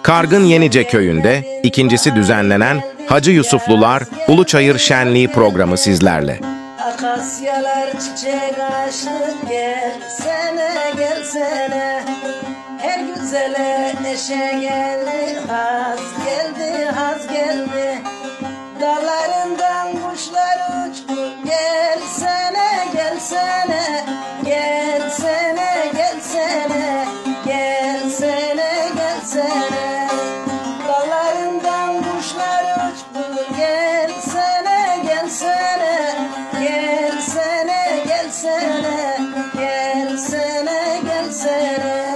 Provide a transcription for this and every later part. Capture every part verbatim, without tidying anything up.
Kargın Yenice köyünde ikincisi düzenlenen Hacı Yusuflular Uluçayır Şenliği programı sizlerle. Akasyalar çiçek açtı, gelsene gelsene. Her güzele neşe geldi, haz geldi, haz geldi. Dallarından kuşlar uçtu, gelsene gelsene. Gelsene gelsene, gelsene gelsene. Dallarından kuşlar uçtu, gelsene gelsene. Gelsene gelsene, gelsene gelsene.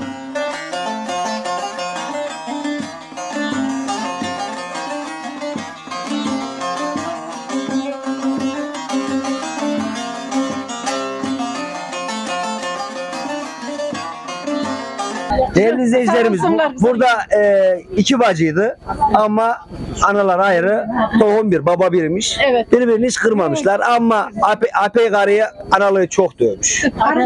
Değerli izleyicilerimiz, bu- burada e, iki bacıydı ama analar ayrı, tohum bir, baba birmiş. Evet. Birbirini hiç kırmamışlar ama Ape, Ape karıyı analığı çok dövmüş.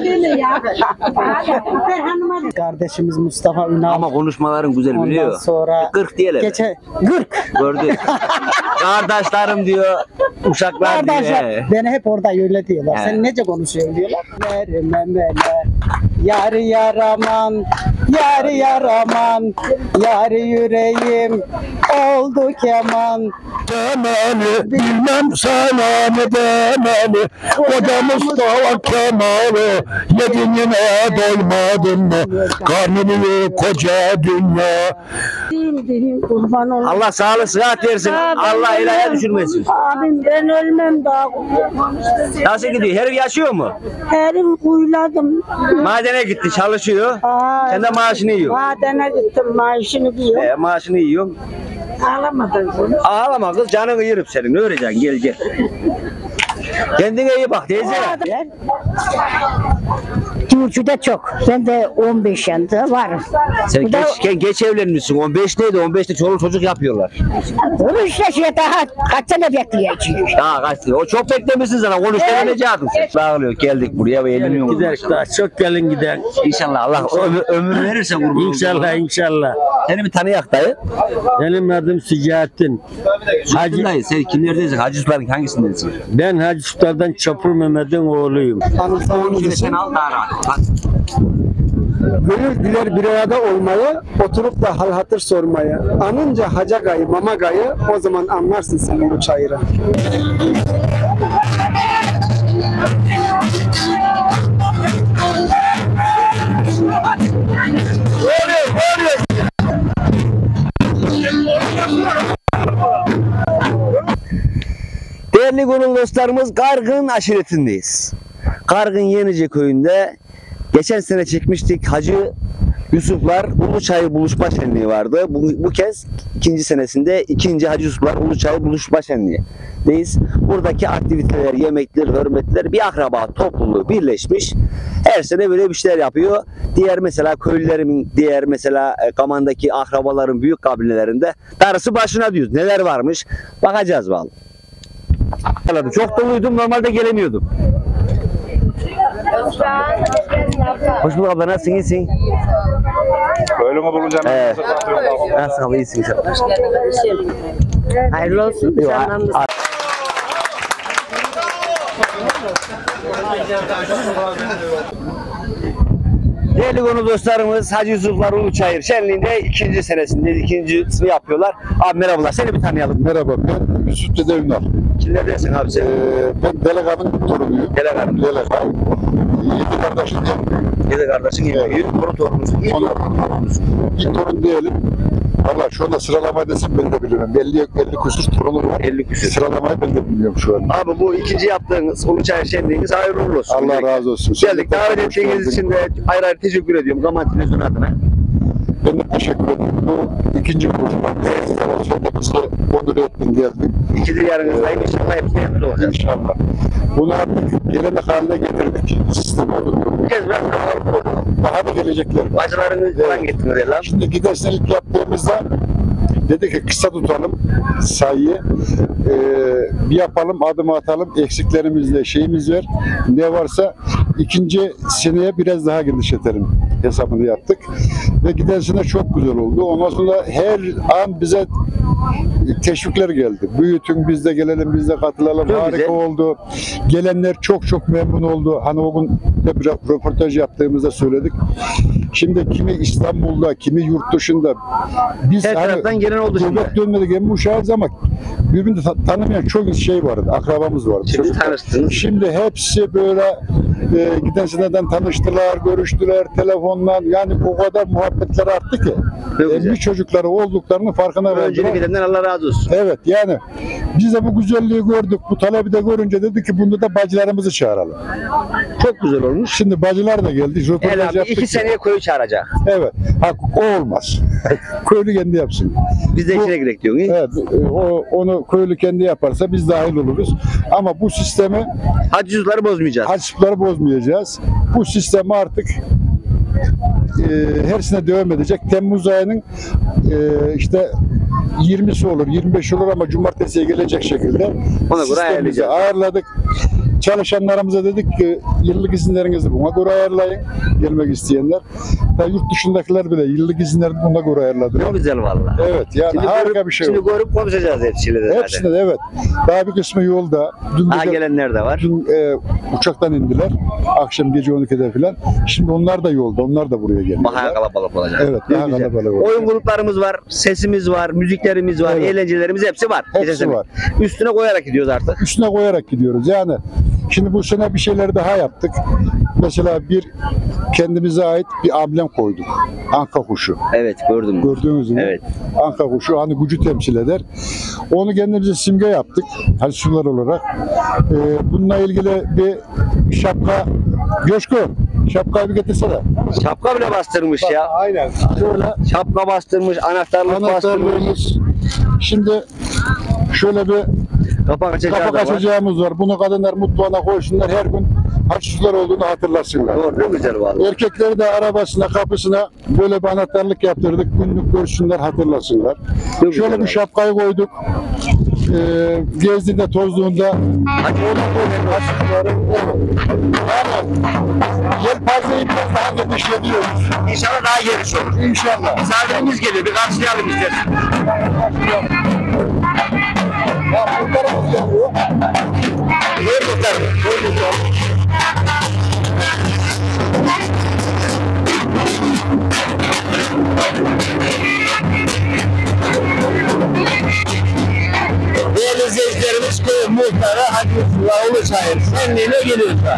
Kardeşimiz Mustafa Ünal. Ama konuşmaların güzel Ondan biliyor. sonra Kırk diyelim. Geçe gırk. Gördük. Kardeşlerim diyor, uşaklar diyor. Kardeşler he. beni hep orada öyle diyorlar. He. Sen nece konuşuyorsun diyorlar. Vermemele. Yar yaraman, yar yaraman, yar yüreğim oldu keman. Temeli bilmem sana ne demeli. Koca Mustafa Kemal'i yedin yine doymadın mı? Karnını koca dünya. Değil değil kurban olayım. Allah sağlık sıhhat versin. Abi, Allah ilahe ölmem. düşürmesin. Abim ben ölmem daha. Nasıl gidiyor? Herif yaşıyor mu? Herim kuyladım. Madene gitti, çalışıyor. Aa, Sen de maaşını yiyorsun. Madene gittim maaşını diyor. E, maaşını yiyorsun. Ağlamadın bunu. Ağlama kız, canını yırıp senin. Ne öğreceksin? Gel gel. Kendine iyi bak teyze. Gümrükçü'de çok. Ben de on beş yaşında varım. Sen Bu da- geç, geç, geç evlenmişsin. on beş neydi? on beşte çoluk çocuk yapıyorlar. Onu işte şey daha kaç sene bekleyeceğiz. Daha kaç O çok beklemişsin sana. on üçte evlenecektin sen. Sağlıyor. Geldik buraya ve evleniyoruz. Gider işte, çok gelin gider. İnşallah Allah ömür, ömür verirse kurban. İnşallah inşallah. Seni bir tanıyak dayı. Benim adım Sıcahattin. Hacı dayı. Sen kimlerdensin? Hacı Sultan'ın hangisindensin? Ben Hacı Sultan'dan Çapur Mehmet'in oğluyum. Şöyle sen al daha rahat. Bak. Gönül diler bir arada olmaya, oturup da hal hatır sormaya. Anınca haca gayı, mama gayı, o zaman anlarsın sen bu çayıra. Değerli gönül dostlarımız, Kargın aşiretindeyiz. Kargın Yenice köyünde geçen sene çekmiştik Hacı Yusuflar Uluçayır Buluşma Şenliği vardı. Bu, bu kez ikinci senesinde ikinci Hacı Yusuflar Uluçayır Buluşma Şenliği'deyiz. Buradaki aktiviteler, yemekler, hürmetler, bir akraba topluluğu birleşmiş. Her sene böyle bir şeyler yapıyor. Diğer mesela köylülerimin, diğer mesela e, Kaman'daki akrabaların büyük kabilelerinde darısı başına diyoruz. Neler varmış bakacağız vallahi. Çok doluydum, normalde gelemiyordum. Hoş bulduk abla, nasılsın, iyisin? Öyle mi bulacağım? Evet. Nasılsın abla, iyisin inşallah. Hayırlı olsun. Yok, Canlarınız. a- Değerli konu dostlarımız, Hacı Yusuflar Uluçayır Şenliği'nde ikinci senesinde ikincisini yapıyorlar. Abi merhabalar, seni bir tanıyalım. Merhaba, ben Yusuf Dede Ünal. Kimlerdensin abi sen? Ee, ben Delegan'ın torunuyum. Delegan. Delegan. Yedi kardeşim diyelim. Yedi kardeşin yemeği, torun torunusun. İlk Onlar- torun torunusun. İlk torun diyelim. Valla şu anda sıralamayı desem ben de biliyorum. elli, elli küsur torunum var. elli küsur. Sıralamayı ben de bilmiyorum şu an. Abi bu ikinci yaptığınız Uluçayır Şenliğiniz hayırlı uğurlu olsun. Allah razı olsun. Geldik, davet ettiğiniz için de ayrı ayrı teşekkür ediyorum Kaman Televizyon adına. Ben de teşekkür ederim. Bu ikinci buluşma. Sonunda bizi onur ettin geldin. İkidir yarınızdayım, inşallah hepsi yanında olacak. İnşallah. Bunu artık gelenek haline getirdik. Sistem oldu. Bu kez ben kalabalık oldum. Daha da gelecekler. Bacılarınız falan gittiniz ya lan. Şimdi gidersen ilk yaptığımızda Dedi ki kısa tutalım sayıyı, ee, bir yapalım, adım atalım, eksiklerimizle şeyimiz var, ne varsa ikinci seneye biraz daha genişletelim. hesabını yaptık. Ve giden sene çok güzel oldu. Ondan sonra her an bize teşvikler geldi. Büyütün, biz de gelelim, biz de katılalım. Çok Harika güzel. oldu. Gelenler çok çok memnun oldu. Hani o gün de bir röportaj yaptığımızda söyledik. Şimdi kimi İstanbul'da, kimi yurt dışında. Biz Her taraftan gelen oldu şimdi. Gurbet dönmedik, emmi uşağız ama birbirini ta- tanımayan çok şey vardı. Akrabamız vardı. Şimdi çocuklar. tanıştınız. Şimdi hepsi böyle e, giden seneden tanıştılar, görüştüler, telefonla. Yani o kadar muhabbetler arttı ki. Çok güzel. Emmi çocukları olduklarını farkına Öncülük verdiler. edenden Allah razı olsun. Evet, yani biz de bu güzelliği gördük, bu talebi de görünce dedik ki bunda da bacılarımızı çağıralım. Çok güzel olmuş. Şimdi bacılar da geldi, El röportaj abi yaptık. iki seneye koyu çağıracak. Evet, ha, o olmaz. Köylü kendi yapsın. Biz de Bu- içine girek diyorsun. iyi? Evet, o, onu köylü kendi yaparsa biz dahil oluruz. Ama bu sistemi Hacı yüzleri bozmayacağız. harçlıkları bozmayacağız. Bu sistemi artık e, her sene devam edecek. Temmuz ayının e, işte yirmisi olur, yirmi beşi olur ama cumartesiye gelecek şekilde Ona göre sistemimizi ayarlayacağız. ayarladık. Çalışanlarımıza dedik ki yıllık izinlerinizi buna göre ayarlayın. Gelmek isteyenler. Da yurt dışındakiler bile yıllık izinlerini buna göre ayarladılar. Çok güzel valla. Evet, yani Şimdi harika görüp, bir şey Şimdi oldu. görüp konuşacağız hepsiyle de zaten. Hepsinde de evet. Daha bir kısmı yolda. Dün Daha gece- gelenler de var. Dün e, uçaktan indiler. Akşam gece on ikide falan. Şimdi onlar da yolda. Onlar da buraya geliyorlar. Daha kalabalık olacak. Evet, Ne daha güzel. kalabalık olacak. Oyun gruplarımız var, sesimiz var, müziklerimiz var, Evet. eğlencelerimiz hepsi var. Hepsi Geçen sene. var. Üstüne koyarak gidiyoruz artık. Üstüne koyarak gidiyoruz. Yani şimdi bu sene bir şeyler daha yaptık. Mesela bir kendimize ait bir amblem koyduk. Anka kuşu. Evet gördüm. Gördüğünüz gibi. Evet. Anka kuşu hani gücü temsil eder. Onu kendimize simge yaptık. Hani sular olarak. Ee, bununla ilgili bir şapka. Coşku, şapkayı bir getirsene. Şapka bile bastırmış ya. Aynen. Şöyle Şapka bastırmış, anahtarlık bastırmış. anahtarlığımız. Şimdi şöyle bir Kapak açacağı kapak da var. açacağımız var. Bunu kadınlar mutfağına koysunlar. Her gün harçlıklar olduğunu hatırlasınlar. Doğru, ne güzel valla. Erkekleri de arabasına, kapısına böyle bir anahtarlık yaptırdık. Günlük görsünler, hatırlasınlar. Ne güzel Şöyle bir abi. şapkayı koyduk. Ee, gezdiğinde, tozduğunda Hadi oğlum harçlıkları yani yelpazeyi biraz daha genişletiyoruz. İnşallah daha geniş olur. İnşallah. Misafirimiz geliyor, bir karşılayalım istersen. Ya bunlarımız geliyor. Buyur muhtarım. Buyur muhtarım. Değerli izleyicilerimiz köy muhtarı Hacı Yusuf'la Uluçayır senliğine geliyoruz da.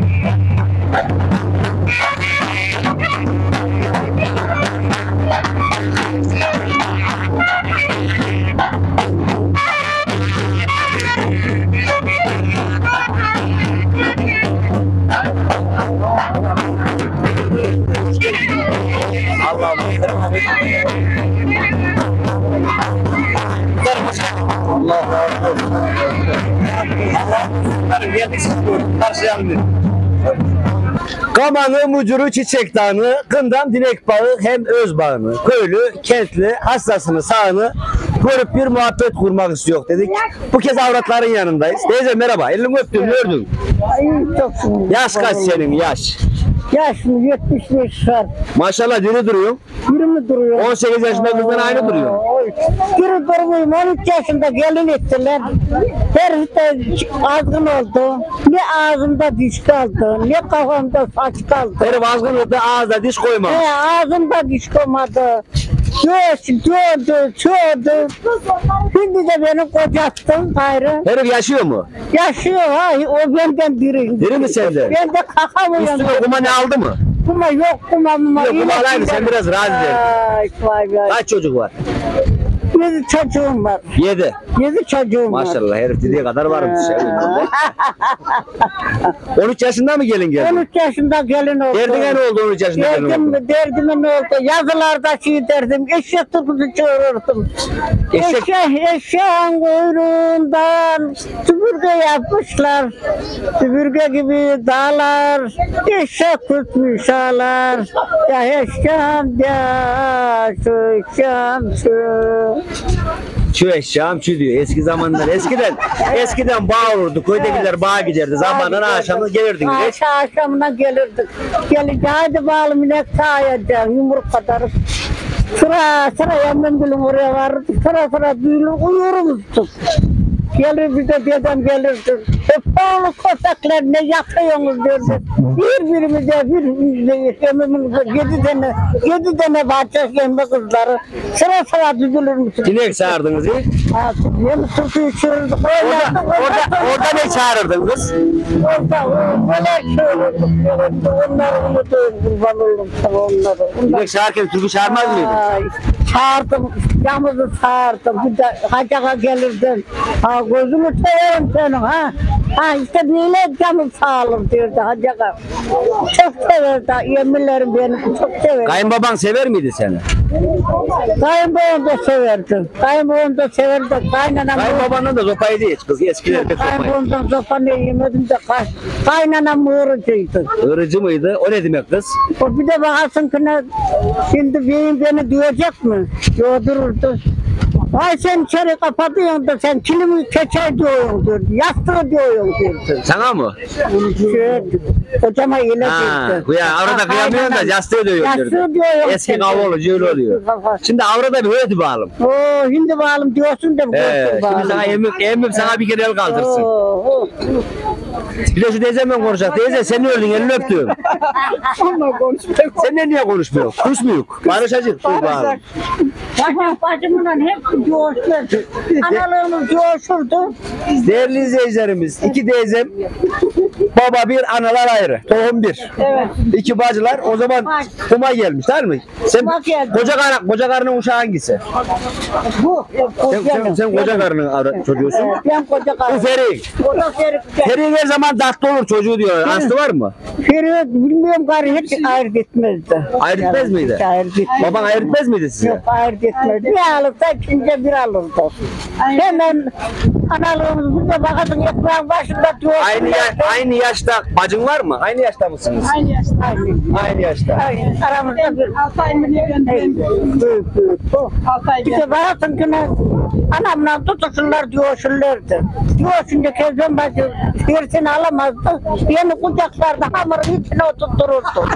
Kamanı, mucuru, çiçek dağını, kından dinek bağı hem öz bağını, köylü, kentli, hastasını, sağını görüp bir muhabbet kurmak istiyor dedik. Bu kez avratların yanındayız. Teyze merhaba, elini öptüm, gördüm. Ay çok Yaş kaç senin, yaş? Yaşım yetmiş beş var. Maşallah diri duruyorsun. Biri mi duruyor? on sekiz yaşında kızdan aynı duruyor. Oy. Biri durmuyorum. on üç yaşında gelin ettiler. Herif de azgın oldu. Ne ağzımda diş kaldı, ne kafamda saç kaldı. Herif azgınlıkta ağızda diş koyma. He, ağzımda diş koymadı. Göğüs, dövdü, çöğdü. Şimdi de beni kocattın gayrı. Herif yaşıyor mu? Yaşıyor ha, o benden diri. Diri mi sende? Ben de kakamıyorum. Üstüne kuma ne aldı mı? Kuma yok, kuma muma. Yok, kuma alaydı, sen biraz rahat ederdin. Ay, vay vay. Kaç çocuk var? Yedi çocuğum var. Yedi. Yedi çocuğum var. Maşallah herif dediği kadar varmış. on üç yaşında mı gelin on geldi? üç yaşında gelin oldu. Derdine ne oldu on üç yaşında gelin Derdim, oldu? derdime ne oldu? Yazılarda şey derdim, eşek tutucu çağırırdım. Eşek- Eşek, eşeğin kuyruğundan süpürge yapmışlar. Süpürge gibi dağlar, eşek tutmuş ağlar. Ya eşeğim ya, şu eşeğim şu. Şu eşyam şu diyor. Eski zamanlar eskiden eskiden bağ olurdu. Köydekiler bağa giderdi. Zamandan akşamda gelirdiniz. Akşam akşamına gelirdik. Gelince hadi bağlı minek sağayacağım. Yumruk kadar. Sıra sıra yandan gülüm oraya varırdık. Sıra sıra büyülür uyurmuştuk. Gelir bir de dedem gelirdi. Hep oğlu köpekler ne yapıyorsunuz derdi. Birbirimize birbirimize emimize yedi tane yedi tane bahçe yembe kızları sıra sıra düzülürmüştük. İnek çağırdınız ya? Ha, yem sütü içirirdik. Orada, orada, orada ne çağırırdınız? Orada böyle çığırırdık. Onları unutuyoruz kurban oldum sana onları. İnek çağırırken türkü çağırmaz mıydın? Ay, çağırdım, yamızı çağırdım, bir de hacaka gelirdim. Ha gözümü severim senin ha. Ha işte böyle camı sağlam diyordu hacaka. Çok severdi, yeminlerim beni çok severdi. Kayınbaban sever miydi seni? Kayınbabam da severdi, kayınbabam da severdi, kaynanam. Kayınbabanın da sopayı değil kız eskiler pek sopayı. Kayınbabamdan sopanı yemedim de kay, kaynanam mığırıcıydı. Öğrenci mıydı? O ne demek kız? O bir de bakarsın ki ne, şimdi beyim beni duyacak mı? Yoğdururdu. Ay sen içeri kapatıyorsun da sen kilimi keçer diyorsun diyordu. Yastığı diyorsun diyordu. Sana mı? Şey, kocama ile Ha, diyordu. ya avrada kıyamıyorsun da yastığı diyor. Yastığı diyor. Eski kavga olunca öyle oluyor. Şimdi avrada bir öyle bağlım. Oo, hindi bağlım diyorsun da bu Ee, bağlım. şimdi sana emmim, emmim sana bir kere el kaldırsın. Oo, Bir de şu teyzemle konuşacak. Teyze sen ne öldün elini öptüm. Onunla konuşmayalım. Sen niye konuşmuyorsun? Konuşmuyor. Barışacık. Dur bağlım. Bacım bacımla hep coşurdu. Analığımız coşurdu. Değerli izleyicilerimiz, iki teyzem, baba bir, analar ayrı. Tohum bir. Evet. İki bacılar o zaman kuma gelmiş değil mi? Sen Kuma geldi. koca karı, koca karının uşağı hangisi? Bu. Sen, sen, sen koca karının ara- çocuğusun. Evet, ben koca Bu karı. Ferik. O da Ferik. Ferik her zaman tatlı olur çocuğu diyor. Aslı var mı? Ferik bilmiyorum karı hiç ayırt etmezdi. Ayırt etmez miydi? Hiç ayırt etmezdi. Baban ayırt etmez miydi size? Yok ayırt etmezdi. Bir alırsa ikinci bir alırdı. Hemen analığımız burada bakasın ekmeğin başında diyor. Aynı, ya- aynı yaşta bacın var mı? Aynı yaşta mısınız? Aynı yaşta. Aynı. Aynı yaşta. Aynı. Aramızda bir. Altı ay mı ne göndereyim? Büyük büyük. Bu. Altı ay İşte bakasın ki ne? Anamla tutuşurlar diyorsunlardı. Diyorsun ki Kezban bacı birisini alamazdı. Beni kucaklarda hamurun içine oturtururdu.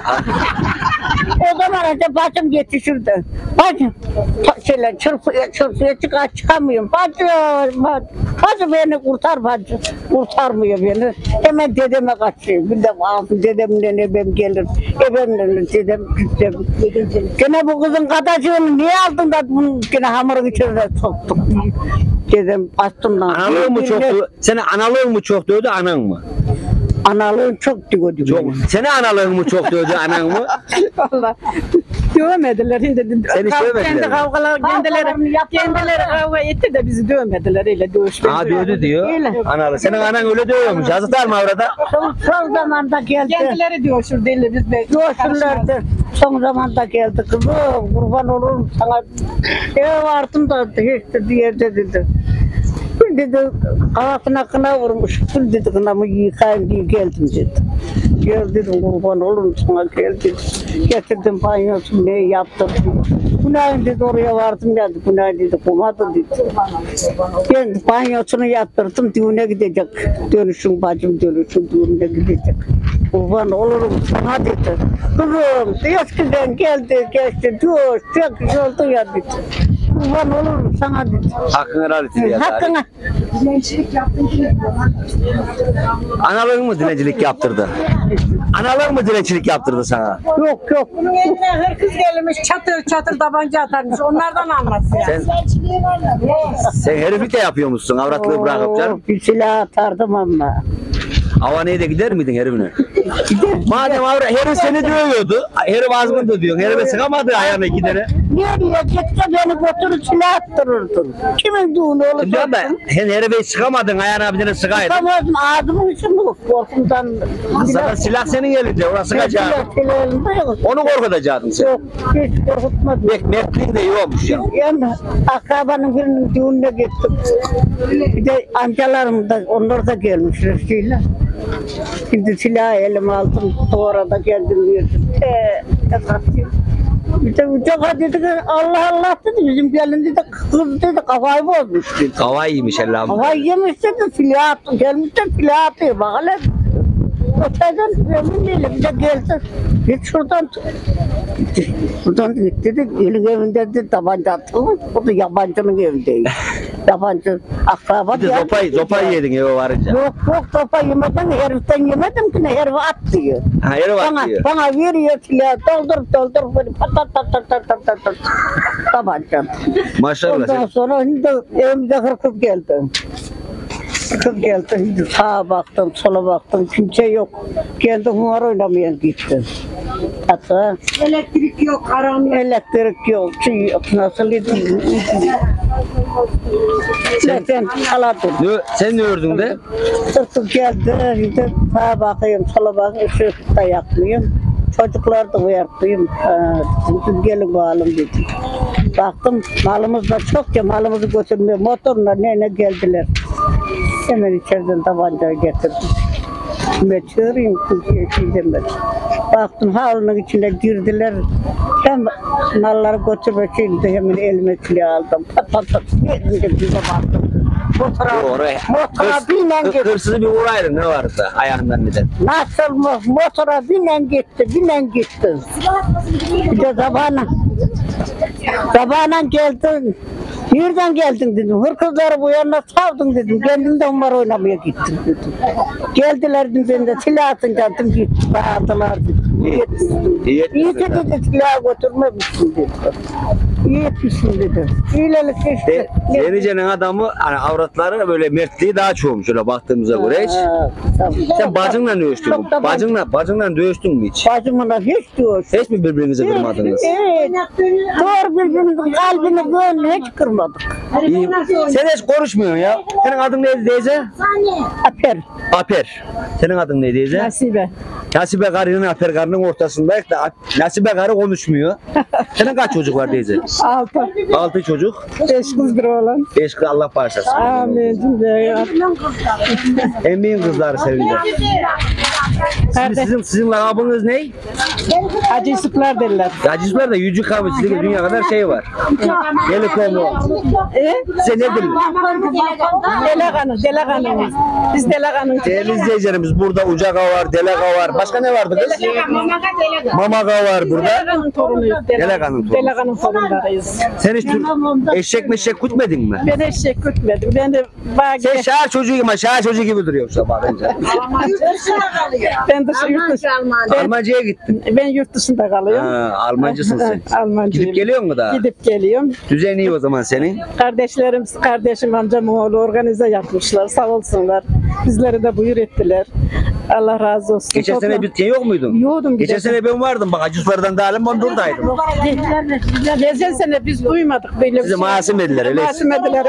O zaman önce bacım yetişirdi. Bacım, şöyle çırpıya çırpıya çıkar çıkamıyorum. Bacım, bacım, bacım beni kurtar bacım. Kurtarmıyor beni. Hemen dedeme kaçıyor. Bir de abi dedemle ebem gelir. Ebemle dedem dedem. Gene bu kızın kadacığını niye aldın da bunu gene hamurun içine soktuk. Dedem bastımdan. Analığın mı çoktu? Senin analığın mı çok diyordu, anan mı? Analığın çok diyordu. Çok. Senin analığın mı çok diyordu, anan mı? Valla. Dövmediler. Şimdi Seni hiç dövmediler kendi mi? kavgalar, kendileri, kendileri kavga etti de bizi dövmediler. Öyle dövüş. Aa diyordu diyor. Öyle. Analı. Senin anan öyle dövüyormuş. Yazıklar mı orada? Son, son zamanda geldi. Kendileri dövüşür değil biz de. Yoğuşurlardı. Son zamanda geldi kızım. Kurban olurum sana. Eve vardım da hiç de yerde dedi. Bir dedi kafasına kına vurmuş. Bir dedi kınamı yıkayım diye geldim dedi. Gel dedim kurban olurum sana geldim. Getirdim banyosunu ne yaptırdım. Günahın dedi oraya vardım geldi. Günah dedi kumadı dedi. Ben banyosunu yaptırdım düğüne gidecek. Dönüşüm bacım dönüşüm düğüne gidecek. Kurban olurum sana dedi. Kızım eskiden geldi geçti diyor. Çok güzel oldu ya dedi. Kurban olurum sana dedi. Hakkını helal etsin ya. Hakkına. Analığın mı dilencilik yaptırdı? Analığın mı dilencilik yaptırdı sana? Yok yok. Bunun eline hırkız gelmiş çatır çatır tabanca atarmış. Onlardan anlatsın ya. Sen, sen heriflik de yapıyormuşsun avratlığı bırakıp canım. Bir silah atardım ama. Havaneye de gider miydin herifine? Madem avra, herif seni dövüyordu. Herif azgındı diyorsun. Herife sıkamadı ayağına gidene. Niye diyecekse beni götürüp silah attırırdın. Kimin düğünü olursa Diyorum ben, sen herife sıkamadın ayağına bir tane sıkaydın. Sıkamazdım ağzımın için bu korkumdan. Zaten silah senin elinde, ona sıkacaksın. Silah elinde yok. Onu korkutacaktın sen. Yok hiç korkutmadım. Mek Mekliğin de iyi olmuş ya. Yani akrabanın birinin düğününe gittim. Bir de amcalarım da onlar da gelmişler şeyler. Şimdi silahı elime aldım. Sonra da geldim verdim. Eee, Bir de bir de dedi ki Allah Allah dedi bizim gelin dedi kız dedi kafayı bozmuş dedi. Hava iyiymiş Allah'ım. Kafayı yemiş dedi filah attı gelmiş de filah atıyor bak hele. Öteden emin değilim bir de geldi. Git şuradan. Buradan gitti dedi elin evinde dedi tabanca atılmış. O da yabancının evindeydi. Yabancı akraba. Bir de zopayı, zopayı yedin eve varınca. Yok yok sopa yemeden heriften yemedim ki ne herif at diyor. Ha yere Bana, bak diyor. bana veriyor silahı doldur doldur böyle pat pat pat pat pat pat pat pat tabanca. Maşallah. Ondan sen- sonra şimdi evimize hırkız geldi. Hırkız geldi şimdi sağa baktım sola baktım kimse yok. Geldi humar oynamaya gitti. Hatta elektrik yok karanlık. Elektrik yok şey yok nasıl edeyim. Sen, sen aladın. Ne, sen ne ördün de? Sırtım geldi, işte sağa bakıyorum, sola bakıyorum, ışık da yakmıyorum. Çocuklar da uyarttıyım, siz gelin bakalım dedim. Baktım malımız da çok ya malımızı götürmüyor, motorla neyine geldiler. Hemen içeriden tabancayı getirdim. Ben çığırayım kimseye şey demedim. Baktım havlunun içine girdiler. Hem malları götürmek için de hemen elime silah aldım. Pat pat pat. Elinde bize baktım. Motora, Oraya. motora binen gitti. Hırsızı bir uğraydın ne vardı ayağından neden? Nasıl mı? Motora binen gitti, binen gitti. Bir de sabahına, sabahına geldin. Nereden geldin dedim. Hırkızları bu yana savdın dedim. Kendim de onlar oynamaya gittim dedim. Geldiler dedim ben de silah atınca dedim gitti. Bağırdılar dedim. İyi etmişsin. İyi İyi etmişsin. dedi silahı götürmemişsin dedi. İyi etmişsin dedi. İyilik işte. De, Denice'nin adamı hani avratları böyle mertliği daha çoğumuş öyle baktığımıza göre hiç. Ha, tabii. Sen bacınla dövüştün mü? Çok da Bacınla, bacınla dövüştün mü hiç? Bacımla hiç diyor. Hiç mi birbirinizi kırmadınız? Evet. Doğru birbirimizin kalbini gönlünü hiç kırmadık. İyi. Sen hiç konuşmuyorsun ya. Senin adın neydi teyze? Aper. Aper. Senin adın neydi teyze? Nasibe. Nasibe karının Aper karının ortasındayız da Nasibe karı konuşmuyor. Senin kaç çocuk var teyze? Altı. Altı çocuk. Beş kız bir oğlan. Beş kız Allah bağışlasın. Amin. Cümle ya. En büyük kızları sevince. Şimdi sizin, sizin lakabınız ne? Hacı Yusuflar derler. Yacizler de yücük kabı sizin dünya kadar şey var. Gelikomu. E? Size ne derler? Delakanı, delakanımız. Biz delakanı. Değerli izleyicilerimiz burada Ucaka var, Delaka var. Başka ne vardı kız? Mamaka var burada. Delakanın torunuyuz. Delakanın torunusu. Delakanın torunlarıyız. Sen hiç tur- eşek meşek kutmedin mi? Ben eşek gütmedim. Ben de bağ Sen şahar çocuğu gibi, şahar çocuğu gibi duruyorsun sabah önce. Ben dışı yurt dışı. Ben, Almanca'ya gittin. ben yurt dışında kalıyorum. Ha, Almancısın sen. Almancıyım. Gidip geliyor mu daha? Gidip geliyorum. Düzen iyi o zaman senin. Kardeşlerim, kardeşim, amcam oğlu organize yapmışlar. Sağ olsunlar. Bizleri de buyur ettiler. Allah razı olsun. Geçen sene bir şey yok muydun? Yoktum. Geçen sene ben vardım bak Acıslardan dağılım ben buradaydım. Geçen sene biz duymadık böyle bir Size şey. masum ediler öyle. Masum ediler.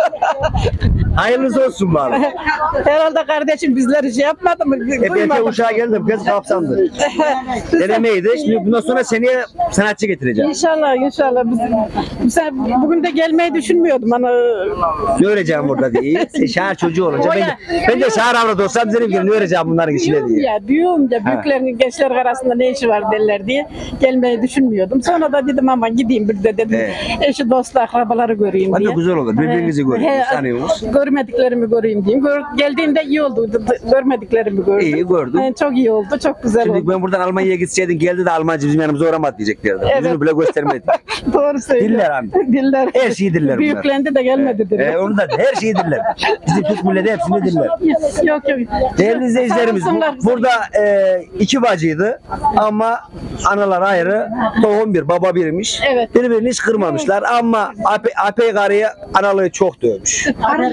Hayırlısı olsun bari. Herhalde kardeşim bizleri şey yapmadı mı? Hep erkek Duymadık. uşağa geldim kız kapsamdı. Denemeydi. Şimdi bundan sonra seneye sanatçı getireceğim. İnşallah inşallah. Biz, mesela bugün de gelmeyi düşünmüyordum. Hani, Ne öreceğim burada diye. Sen şahar çocuğu olunca ben de, ben de şahar avradı olsam dedim ki ne öreceğim bunların içine büyüğüm diye. ya, büyüğüm ya. Büyüklerin gençler arasında ne işi var derler diye gelmeyi düşünmüyordum. Sonra da dedim ama gideyim bir de dedim. Evet. Eşi, dostu, akrabaları göreyim Hadi diye. güzel olur. Birbirinizi görün. He, Sanıyorsunuz. Görmediklerimi göreyim diyeyim. Gör, geldiğimde iyi oldu. Görmediklerimi gördüm. İyi, gördüm. He, çok iyi oldu. Çok güzel Şimdi oldu. ben buradan Almanya'ya gitseydin geldi de Almancı bizim yanımıza uğramadı diyeceklerdi. Evet. Yüzünü bile göstermedi. Doğru söylüyor. Diller abi. Diller. Her şeyi diller bunlar. Büyüklendi de gelmedi dedi. Ee, onu da her şeyi diller. Bizim Türk milleti hepsini diller. Yok yok. Değerli izleyicilerimiz bu- Sağ olsunlar. burada e, iki bacıydı ama analar ayrı, tohum bir, baba birmiş. Evet. Birbirini hiç kırmamışlar ama Ape, Ape karıyı analığı çok dövmüş.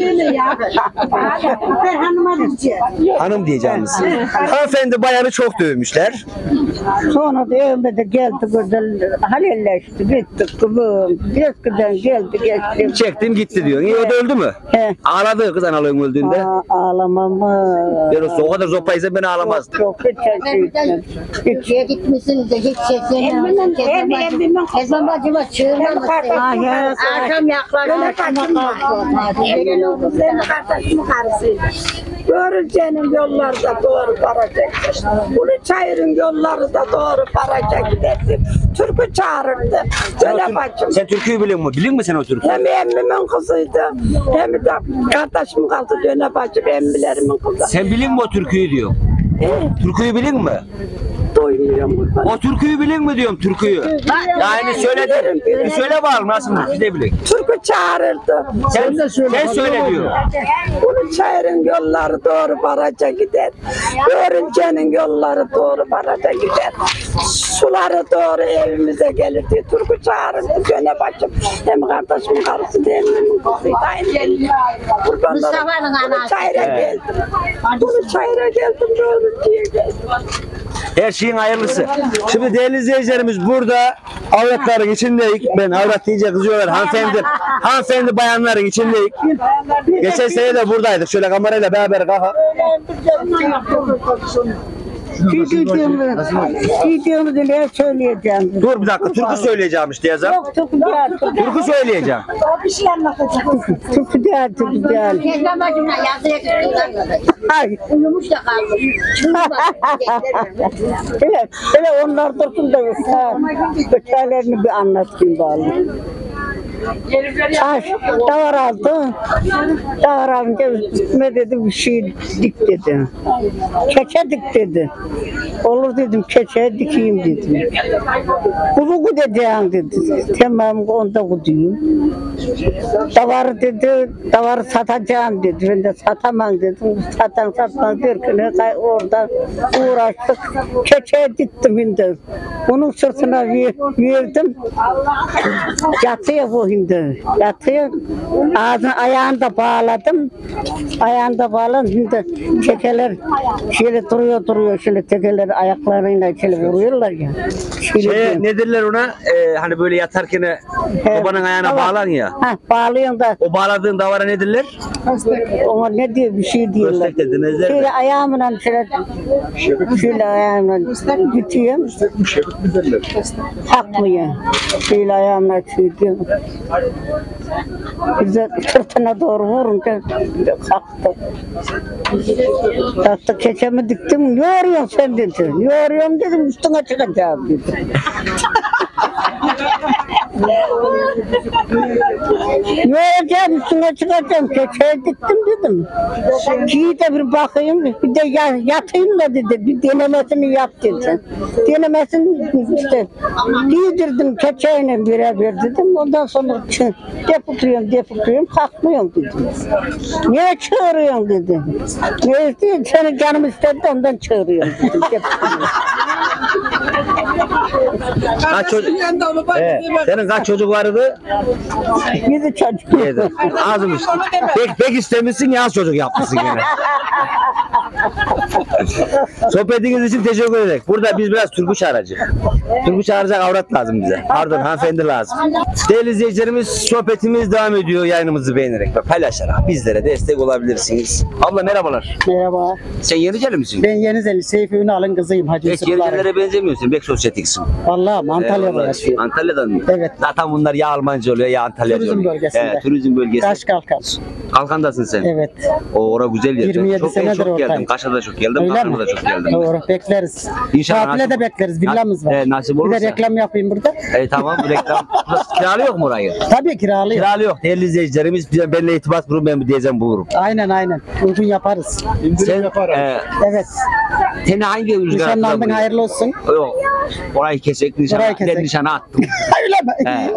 Hanım diyeceğimiz. Hanımefendi bayanı çok dövmüşler. Sonra da evime de geldi güzel halelleşti gitti kızım. Eskiden geldi geçti. Çektim gitti diyor. İyi o da öldü mü? He. Ağladı kız analığın öldüğünde. Aa, ağlamam mı? Ben o o kadar zor yapaysa beni ağlamazdı. Yok, hiç şey etmez. Türkiye'ye gitmişsiniz de hiç şey Emmimin, emmi, emmimin kızı. Ezan bacıma çığırmamışsın. Hayır, Akşam yaklaşık. Benim kardeşimin karısıydı. Görüncenin yolları da doğru varacak. Bunu çayırın yolları da doğru varacak giderdi. Türkü çağırırdı. Söyle bacım. Sen türküyü biliyor musun? Biliyor musun sen o türküyü? Hem emmimin kızıydı, hem de kardeşimin kızı Döne bacım, emmilerimin kızı. Sen biliyor musun o türküyü diyor. Türküyü biliyor musun? Duymuyorum kurban. O türküyü biliyor musun diyorum türküyü. Yani söyle bir söyle bakalım nasıl biz de biliyoruz. Türkü çağırırdı. Sen de söyle. Sen söyle diyor. Bunu çayırın yolları doğru baraca gider. Görüncenin yolları doğru baraca gider. Suları doğru evimize gelir diye türkü çağırırdı Döne bacım. Hem kardeşimin karısı hem benim kızıydı. Aynı geldi. Mustafa'nın anası. Çayıra geldim. Bunu çayıra geldim doğru diye geldim. Her şeyin hayırlısı. Şimdi değerli izleyicilerimiz burada avratların içindeyik. Ben avrat deyince kızıyorlar. Hanımefendi, hanımefendi bayanların içindeyik. Geçen sene de buradaydık. Şöyle kamerayla beraber kalkalım. Videomu, videomu dile söyleyeceğim. Dur bir dakika. Türkü söyleyeceğim işte yazar. Yok, çok güzel. Türkü söyleyeceğim. Bir şey anlatacağım. Çok güzel, çok güzel. Ezan bacımla yazıya gittiğinden Ay. uyumuş da kalmış. Evet, öyle onlar dursun da hikayelerini bir anlatayım bari. Taş, davar aldı. Davar alınca üstüme dedi bir şey dik dedi. Keçe dik dedi. Olur dedim keçe dikeyim dedim. Kuzu gudeceğim dedi. Tamam onda guduyum. Davarı dedi, davarı satacağım dedi. Ben de satamam dedim. Satan satmaz derken oradan uğraştık. Keçe diktim şimdi. Onun sırtına ver, verdim. Yatıya bu şimdi. Yatıyor. Ağzını ayağını da bağladım. Ayağını da bağladım. Şimdi tekeler şöyle duruyor duruyor. Şöyle tekeler ayaklarıyla şöyle vuruyorlar ya. Şöyle Şey, ne derler ona? Ee, hani böyle yatarken He, babanın ayağına tamam. bağlan ya. Ha, bağlıyorsun da. O bağladığın davara ne derler? Ama ne diyor bir şey diyorlar. Köstek de demezler de. Şöyle ayağımla şöyle şöyle ayağımla gidiyorum. Kalkmıyor. Şöyle ayağımla gidiyorum. Bize sırtına doğru vurunca kalktı. Kalktı keçemi diktim. Ne arıyorsun sen dedi. Ne arıyorum dedim üstüne çıkacağım dedi. Ne olacağım üstüne çıkacağım keçeye diktim dedim. Giy de bir bakayım bir de yatayım da dedi bir denemesini yap dedi. Denemesini işte giydirdim keçeyle beraber dedim ondan sonra deputuyorum deputuyorum kalkmıyorum dedim. Niye çağırıyorsun dedi. Ne istiyorsun senin canım istedi ondan çağırıyorum dedim. Kaç çocuk? He, senin kaç çocuk vardı? Yedi çocuk. Yedi. Azmış. Pek, pek istemişsin ya az çocuk yapmışsın gene. Sohbetiniz için teşekkür ederim. Burada biz biraz türkü çağıracak. Türkü çağıracak avrat lazım bize. Pardon hanımefendi lazım. Değerli izleyicilerimiz sohbetimiz devam ediyor. Yayınımızı beğenerek ve paylaşarak bizlere destek olabilirsiniz. Abla merhabalar. Merhaba. Sen Yeniceli misin? Ben Yenizeli Seyfi Ünal'ın kızıyım Hacı Pek Yusuf'ların. Yenicilere benzemiyorsun. Pek sosyetiksin. Vallahi Antalya'da Eyvallah. yaşıyorum. Antalya'dan mı? Evet. Zaten bunlar ya Almanca oluyor ya Antalya Turizm oluyor. bölgesinde. Evet, turizm bölgesi. Kaş kalkan. Kalkandasın sen. Evet. O ora güzel yer. yirmi yedi çok, senedir çok geldim. oradayım. Kaş'a da çok geldim. Öyle Kalkan'a mi? da çok geldim. Doğru bekleriz. İnşallah Tatile nasip- de bekleriz. Villamız var. E, nasip Bir olursa. de reklam yapayım burada. E tamam reklam. Kiralı yok mu orayı? Tabii kiralıyım. Kiralı yok. Değerli izleyicilerimiz bize benimle irtibat kurun ben bir diyeceğim bulurum. Aynen aynen. Uygun yaparız. Sen e, Evet. seni hangi rüzgar Nişanlandın attı da hayırlı olsun. buraya? Yok. Orayı kesek nişana. Orayı kesek. Ben nişana attım. Öyle mi? He.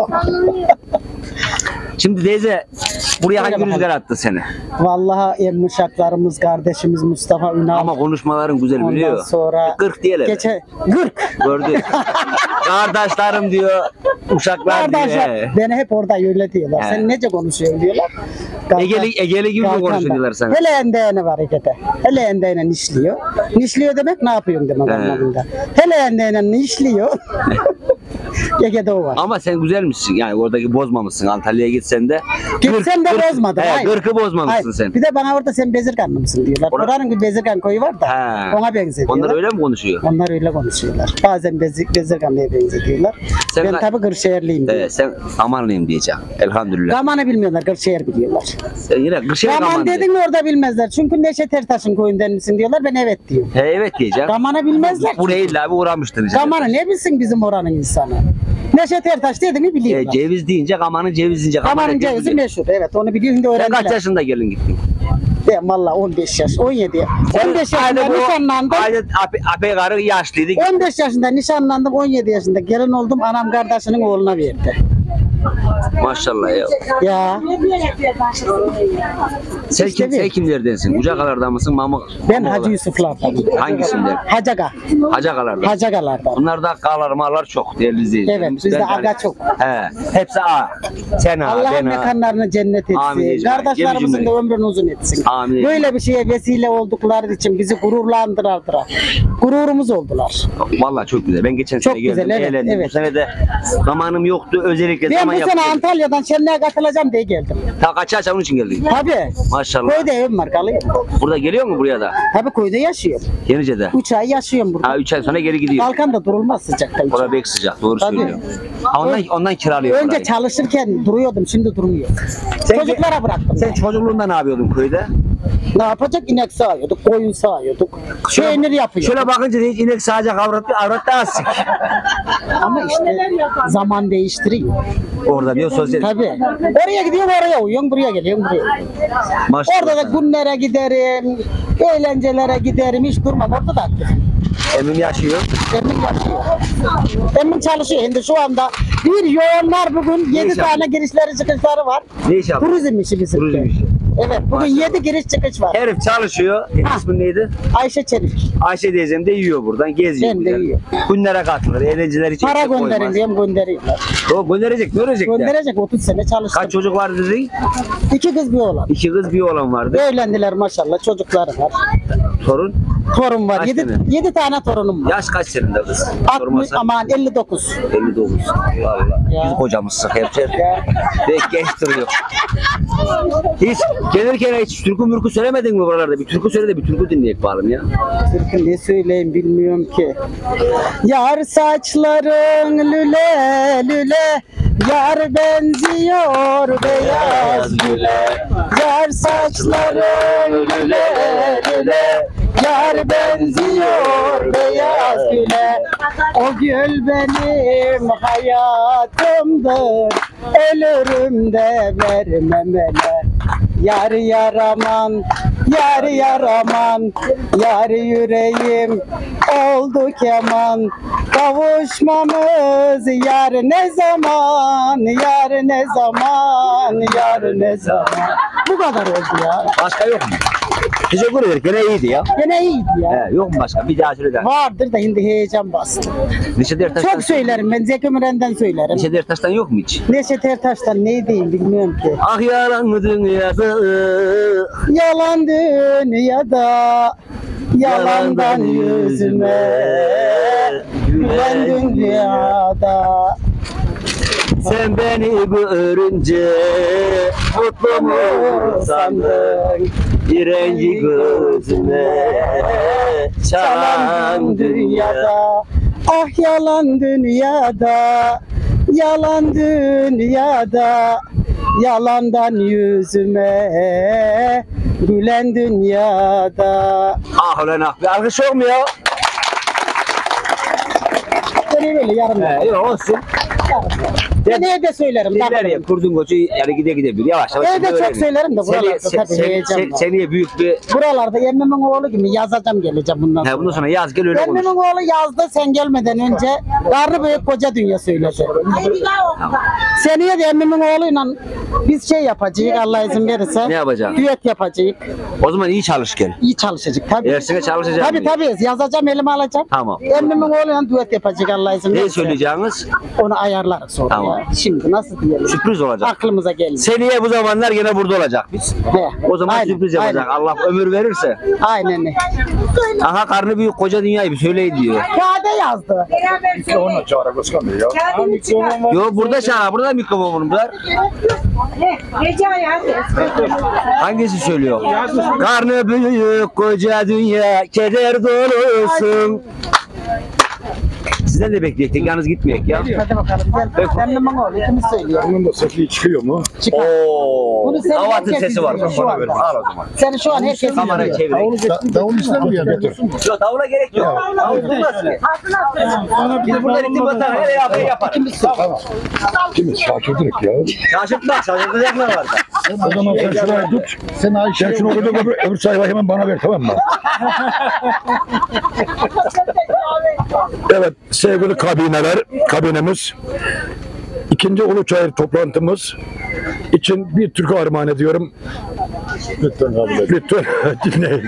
Şimdi teyze buraya hangi bakalım. rüzgar attı seni? Vallahi em uşaklarımız, kardeşimiz Mustafa Ünal. Ama konuşmaların güzel Ondan biliyor. sonra kırk diyelim. Geçe gırk. Gördü. Kardeşlerim diyor, uşaklar diyor. Kardeşler he. beni hep orada öyle diyorlar. He. Sen nece konuşuyorsun diyorlar. Kalkan- Egeli, Egeli gibi mi kalkan konuşuyor da. diyorlar sana? Hele endeğine var Ege'de. Hele endeğine nişliyor. Nişliyor demek ne yapıyorum demek He. anlamında. Hele endeğine nişliyor. Ege'de o var. Ama sen güzelmişsin yani oradaki bozmamışsın Antalya'ya gitsen de. Gitsem de bozmadım. He, hayır. gırkı bozmamışsın Hayır. sen. Bir de bana orada sen Bezirganlı mısın diyorlar. Ora- Oranın bir Bezirgan koyu var da He. ona benzetiyorlar. Onlar öyle mi konuşuyor? Onlar öyle konuşuyorlar. Bazen Bezir, Bezirganlı'ya benzetiyorlar. Sen ben ka- tabii Kırşehirliyim diyor. Ee, sen Amanlıyım diyeceğim. Elhamdülillah. Gaman'ı bilmiyorlar, Kırşehir biliyorlar. Sen yine Kırşehir Gaman Gaman dedin mi orada bilmezler. Çünkü Neşet Ertaş'ın köyünden misin diyorlar. Ben evet diyorum. He, evet diyeceğim. Gaman'ı bilmezler. Buraya illa bir uğramıştır. Işte. Gaman'ı ne bilsin bizim oranın insanı? Neşet Ertaş dedi mi Ee, biliyorlar. ceviz deyince Gaman'ın ceviz deyince Gaman'ın ceviz cevizi diyor. meşhur. Evet onu biliyor. Şimdi Sen kaç öğrendiler. yaşında gelin gittin? Ben valla on beş yaş, on yedi yaş. on beş yaşında Aynı bu- nişanlandım. Aynı ape, ape karı yaşlıydı. on beş yaşında nişanlandım, on yedi yaşında gelin oldum. Anam kardeşinin oğluna verdi. Maşallah ya. Ya Sen, İşte kim, bir- sen kimlerdensin? Ucakalardan mısın? Mamuk? ben Hacı Yusuflar'dan. Hangisinden? Hacaga. Hacakalardan. Hacagalardan. Bunlar da kağlar mağlar çok değerli izleyicilerimiz. Evet, bizde Ben aga yani- çok. He, hepsi A. Sen A, Allah ben A. mekanlarını cennet Amin etsin. ecmaîn. Kardeşlerimizin de Cemil ömrünü uzun etsin. Amin Böyle bir şeye vesile oldukları için bizi gururlandırardılar. Gururumuz oldular. Vallahi çok güzel. Ben geçen Çok sene geldim, güzel, evet, eğlendim. Bu evet. sene de zamanım yoktu. Özellikle Ben zaman bu sene yaptım. Antalya'dan şenliğe katılacağım diye geldim. Ta kaç yaşa onun için geldim. Tabii. Maşallah. Köyde evim var kalıyorum. Burada geliyor mu buraya da? Tabii köyde yaşıyorum. Yenice'de. Üç ay yaşıyorum burada. Ha üç ay sonra geri gidiyor. Balkan'da durulmaz sıcakta. üç ay. Orada bek sıcak. Doğru Tabii. söylüyor. Ha, ondan, ondan kiralıyor Önce orayı. çalışırken duruyordum, şimdi durmuyor. Sen- Çocuklara bıraktım. Sen ben. çocukluğunda ne yapıyordun köyde? Ne yapacak? İnek sağıyorduk, koyun sağıyorduk, peynir yapıyorduk. Şöyle bakınca hiç inek sağacak avrat bir avrat daha sık. Ama işte zaman değiştiriyor. Orada diyor sosyal. Tabii. Oraya gidiyorum, oraya uyuyorum, buraya geliyorum, buraya geliyorum. Maşallah Orada da sana. günlere giderim, eğlencelere giderim, hiç durmam. Orada da aktifim. Emin yaşıyor. Emin yaşıyor. Emin çalışıyor. Şimdi şu anda bir yoğunlar bugün yedi yapıyor? tane girişleri çıkışları var. Ne iş yapıyor? Turizm işi bizim. Turizm işi. Evet, bugün Maşallah. yedi giriş çıkış var. Herif çalışıyor. Ha. İsmin neydi? Ayşe Çelik. Ayşe teyzem de yiyor buradan. Geziyor. Ben de güzel. yiyor. Günlere katılır. Eğlenceler için. Para eksik gönderin koymaz. diyeyim, gönderiyorlar. O gönderecek. Ne olacak ya? Gönderecek otuz sene çalıştım. Kaç çocuk var dedin? İki kız bir oğlan. İki kız bir oğlan vardı. Evlendiler maşallah, çocukları var. Torun. Torun var. Kaç Yedi, tane? yedi tane torunum var. Yaş kaç senin de kız? altmış, Sormazsan. aman elli dokuz. elli dokuz. Allah Allah. Ya. Biz kocamızsın hemşer. Ve genç duruyor. Hiç gelirken hiç türkü mürkü söylemedin mi buralarda? Bir türkü söyle de bir türkü dinleyek bakalım ya. Türkü ne söyleyeyim bilmiyorum ki. Yar saçların lüle lüle, yar benziyor beyaz güle. Yar saçların lüle lüle, yar benziyor beyaz güle. O gül benim hayatımdır, ölürüm de vermem ele. Yar yaraman, yar yaraman, yar yüreğim oldu keman. Kavuşmamız yar ne zaman, yar ne zaman, yar ne zaman. Bu kadar oldu ya. Başka yok mu? Teşekkür ederim. Gene iyiydi ya. Gene iyiydi ya. He, yok mu başka? Bir daha söyle de. Vardır da şimdi heyecan bastı. Neşet Ertaş'tan. Çok söylerim ben, Zeki Müren'den söylerim. Neşet Ertaş'tan yok mu hiç? Neşet Ertaş'tan ne diyeyim bilmiyorum ki. Ah yalan dünyası. Yalan dünyada, yalandan yüzüme gülen dünyada. Sen beni görünce mutlu mu sandın? Direnci gözüme Yalan dünyada, ah yalan dünyada, yalan dünyada, yalandan yüzüme gülen dünyada. Ah ulan ah bir alkış yok mu ya? Seni böyle yarım He, yok olsun. Ben evde söylerim. Dinler takılırım. ya kurdun koçu yani gide gidebilir yavaş yavaş. Evde şimdi çok öğrenin. söylerim de buralarda Seni- tabii sen- heyecan sen- var. Seneye büyük bir Buralarda emmimin oğlu gibi yazacağım, geleceğim bundan he, sonra. bundan sonra yaz gel öyle konuş. Emmimin oğlu yazdı sen gelmeden önce. Karnı büyük koca dünya söyledi. Seneye de emmimin oğluyla biz şey yapacağız Allah izin verirse. Ne yapacağız? Düet yapacağız. O zaman iyi çalış gel. İyi çalışacak tabii. Dersine çalışacağım. Tabii tabii yazacağım, elime alacağım. Tamam. Emmimin oğluyla düet yapacak Allah izin Ne verirse. söyleyeceğiniz? Onu ayarlarız sonra. Tamam. Ha, şimdi nasıl diyelim? Sürpriz olacak. Aklımıza gelmiyor. Seneye bu zamanlar yine burada olacak biz. He, O zaman aynen, sürpriz yapacak. aynen. Allah ömür verirse. Aynen öyle. Aha karnı büyük koca dünyayı bir söyleyin diyor. Kağıda yazdı. Ona çağıra Özkan Bey ya. Yo burada şahane, burada mikrofonum var. Hangisi söylüyor? Karnı büyük koca dünya keder dolusun. Sizden de bekleyecektik, yalnız gitmeyek ya. Hadi bakalım. Gel. Sen de bana ol. İkimiz söylüyor. Bunun da sesi çıkıyor mu? Ooo. Bunu sen Davatın herkes sesi var. izliyor şu anda. Al o zaman. Seni şu an herkes Kamerayı izliyor. çevireyim. Davul ister mi ya götür? Yok davula gerek yok. Davul durmaz ki. Biz burada ritim atar, hele yapar yapar. Kimiz? Şaşırdık ya. Şaşırtma, şaşırtacak ne var da? O zaman sen şurayı tut. Sen Ayşe. Sen şunu okuduk öbür, öbür sayfayı hemen bana ver, tamam mı? Evet sevgili kabineler, kabinemiz ikinci Uluçayır toplantımız için bir türkü armağan ediyorum. Lütfen kabul edin. Lütfen dinleyin.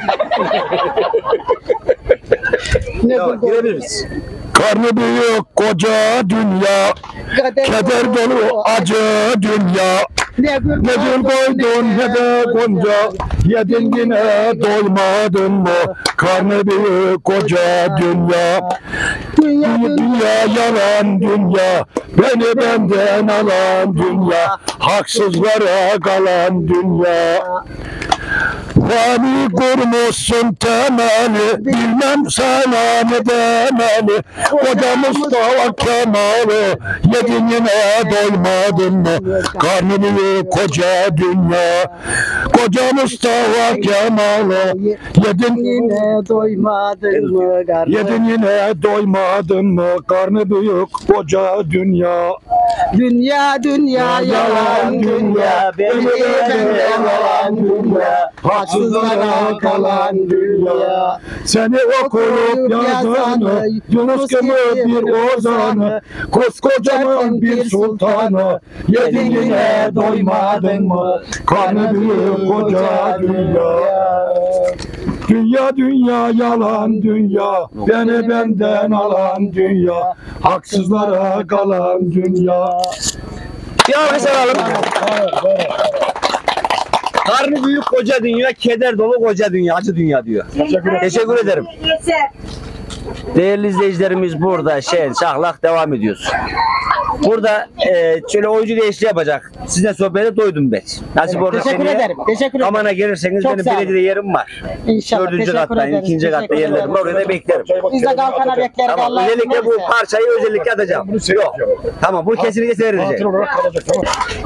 Yok, girebiliriz. Karnı büyük koca dünya, keder dolu acı dünya. Ne gül koydun ne de gonca, yedin yine doymadın mı? Karnı büyük koca dünya, dünya, dünya yalan dünya, beni benden alan dünya, haksızlara kalan dünya. Fani kurmuşsun temeli, bilmem sana ne demeli. Koca Mustafa Kemal'i, yedin yine doymadın mı? Karnı büyük koca dünya, koca Mustafa Kemal'i, yedin Yine doymadın mı? Yedin yine doymadın mı? Karnı büyük koca dünya. Dünya dünya yalan dünya, beni benden alan dünya, haksızlara kalan dünya. Seni okuyup yazanı, Yunus gibi bir ozanı, koskocaman bir sultanı, yedin yine doymadın mı? Karnı büyük koca dünya. Dünya dünya yalan dünya, beni benden alan dünya, haksızlara kalan dünya. Ya mesela alalım. Karnı büyük koca dünya, keder dolu koca dünya, acı dünya diyor. Teşekkür ederim. Değerli izleyicilerimiz burada şen, şahlak devam ediyoruz. Burada e, şöyle oyuncu değişikliği yapacak. Sizinle sohbete doydum ben. Nasip orada Teşekkür seneye ederim. Teşekkür ederim. Amana gelirseniz Çok benim sağ olun. belediyede yerim var. İnşallah. Dördüncü Teşekkür kattayım, ederiz. ikinci katta Teşekkür yerlerim var. ederiz. Orada beklerim. Biz de Kalkan'a bekleriz. Tamam, Allah özellikle izin bu verirse. parçayı özellikle atacağım. Yok. Tamam, bu kesinlikle seyredecek. Hatır olarak kalacak, tamam.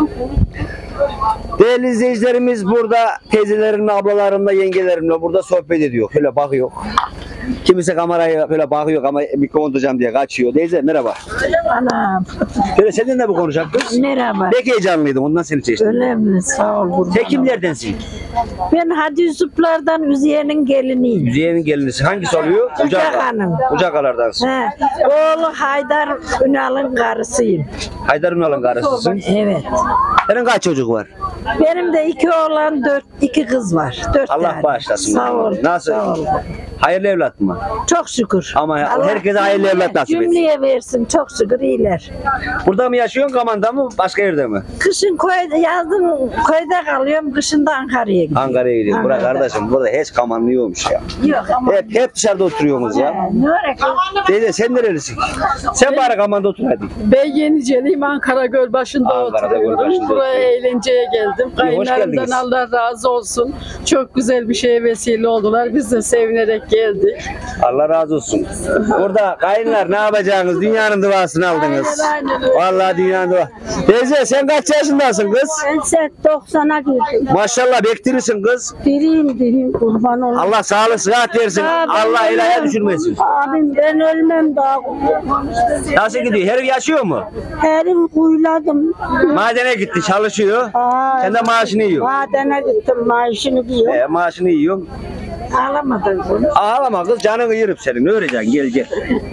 Değerli izleyicilerimiz burada teyzelerimle, ablalarımla, yengelerimle burada sohbet ediyor. Şöyle bakıyor. Kimisi kameraya böyle bakıyor ama mikrofon tutacağım diye kaçıyor. Teyze merhaba. Anam. Şöyle seninle mi konuşacak kız? Merhaba. Pek heyecanlıydım ondan seni seçtim. Öyle mi? Sağ ol kurban. Sen kimlerdensin? Ben Hacı Yusuflardan Üziye'nin geliniyim. Müziğin gelinisi. Hangisi oluyor? Kucak Hanım. Kucakalardansın. He. Oğlu Haydar Ünal'ın karısıyım. Haydar Ünal'ın karısısın. Evet. Senin kaç çocuk var? Benim de iki oğlan, dört, iki kız var. Dört Allah tane. bağışlasın. Sağ ol. Nasıl? Sağ ol. Hayırlı evlat mı? Çok şükür. Ama Allah herkese hayırlı cümle- evlat nasip etsin. Cümleye versin. Çok şükür iyiler. Burada mı yaşıyorsun, Kaman'da mı? Başka yerde mi? Kışın köyde, yazın köyde kalıyorum. Kışın da Ankara'ya gidiyorum. Ankara'ya gidiyorum. Bırak Ankara'da. kardeşim burada hiç Kamanlı yokmuş ya. Yok ama. Hep, hep dışarıda oturuyorsunuz ya. Ne olacak? Teyze sen nerelisin? Sen bari Kaman'da otur hadi. Ben Yeniceliyim, Ankara Gölbaşı'nda Ankara'da oturuyorum. Gölbaşı'nda Buraya oturuyorum. eğlenceye geldim. hoş Kayınlarımdan geldiniz. Allah razı olsun. Çok güzel bir şeye vesile oldular. Biz de sevinerek geldik. Allah razı olsun. Burada kayınlar ne yapacağınız? Dünyanın duasını aldınız. Aynen, aynen öyle. Vallahi dünyanın duası. Teyze sen kaç yaşındasın kız? Ben sen doksana girdim. Maşallah bektirirsin kız. Diriyim diriyim kurban olayım. Allah sağlık sıhhat versin. Abi, Allah ben ilahe ölmem. düşürmesin. Abim ben ölmem daha. Nasıl gidiyor? Herif yaşıyor mu? Herim kuyladım. Madene gitti çalışıyor. Aa, Sen de maaşını yiyorsun. Madene gittim maaşını diyor. E, maaşını yiyorsun. Ağlamadın bunu. Ağlama kız canını yırıp senin. Ne öğreceksin? Gel gel.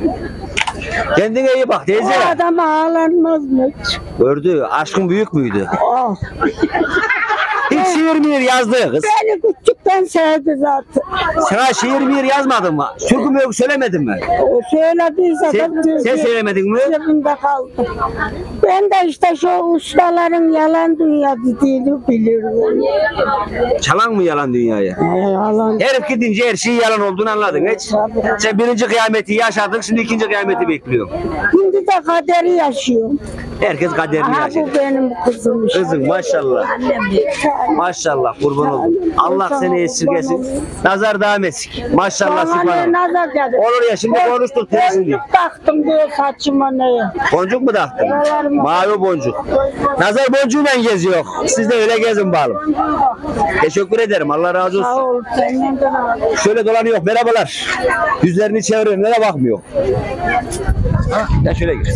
Kendine iyi bak O teyze. adam ağlanmaz mı? Gördü. Aşkın büyük müydü? Oh. Hiç sinir şiir miyir yazdı kız? Beni küçükten sevdi zaten. Sana şiir miyir yazmadın mı? Türkü mü yok söylemedin mi? O söylediyse Sen, de sen söylemedin mi? cebimde kaldı. Ben de işte şu ustaların yalan dünya dediğini biliyorum. Çalan mı yalan dünyayı? Ee, yalan. Herif gidince her şeyin yalan olduğunu anladın hiç. Sen birinci kıyameti yaşadın, şimdi ikinci kıyameti bekliyorsun. Şimdi de kaderi yaşıyorum. Herkes kaderini Aha yaşıyor. bu benim kızım işte. Kızım maşallah. Maşallah kurban oldum. Allah seni esirgesin. Nazar devam etsin. Maşallah Bana ne sübhanallah. nazar geldi. Olur ya şimdi konuştuk teyzin diye. Boncuk taktım diye saçıma neye. Boncuk mu taktın? Mavi boncuk. Nazar boncuğuyla geziyor. Siz de öyle gezin bakalım. Teşekkür ederim. Allah razı Sağ olsun. ol. Senden de razı olsun. Şöyle dolanıyor. Merhabalar. Yüzlerini çeviriyor. Nereye bakmıyor? Ha, ya şöyle gir.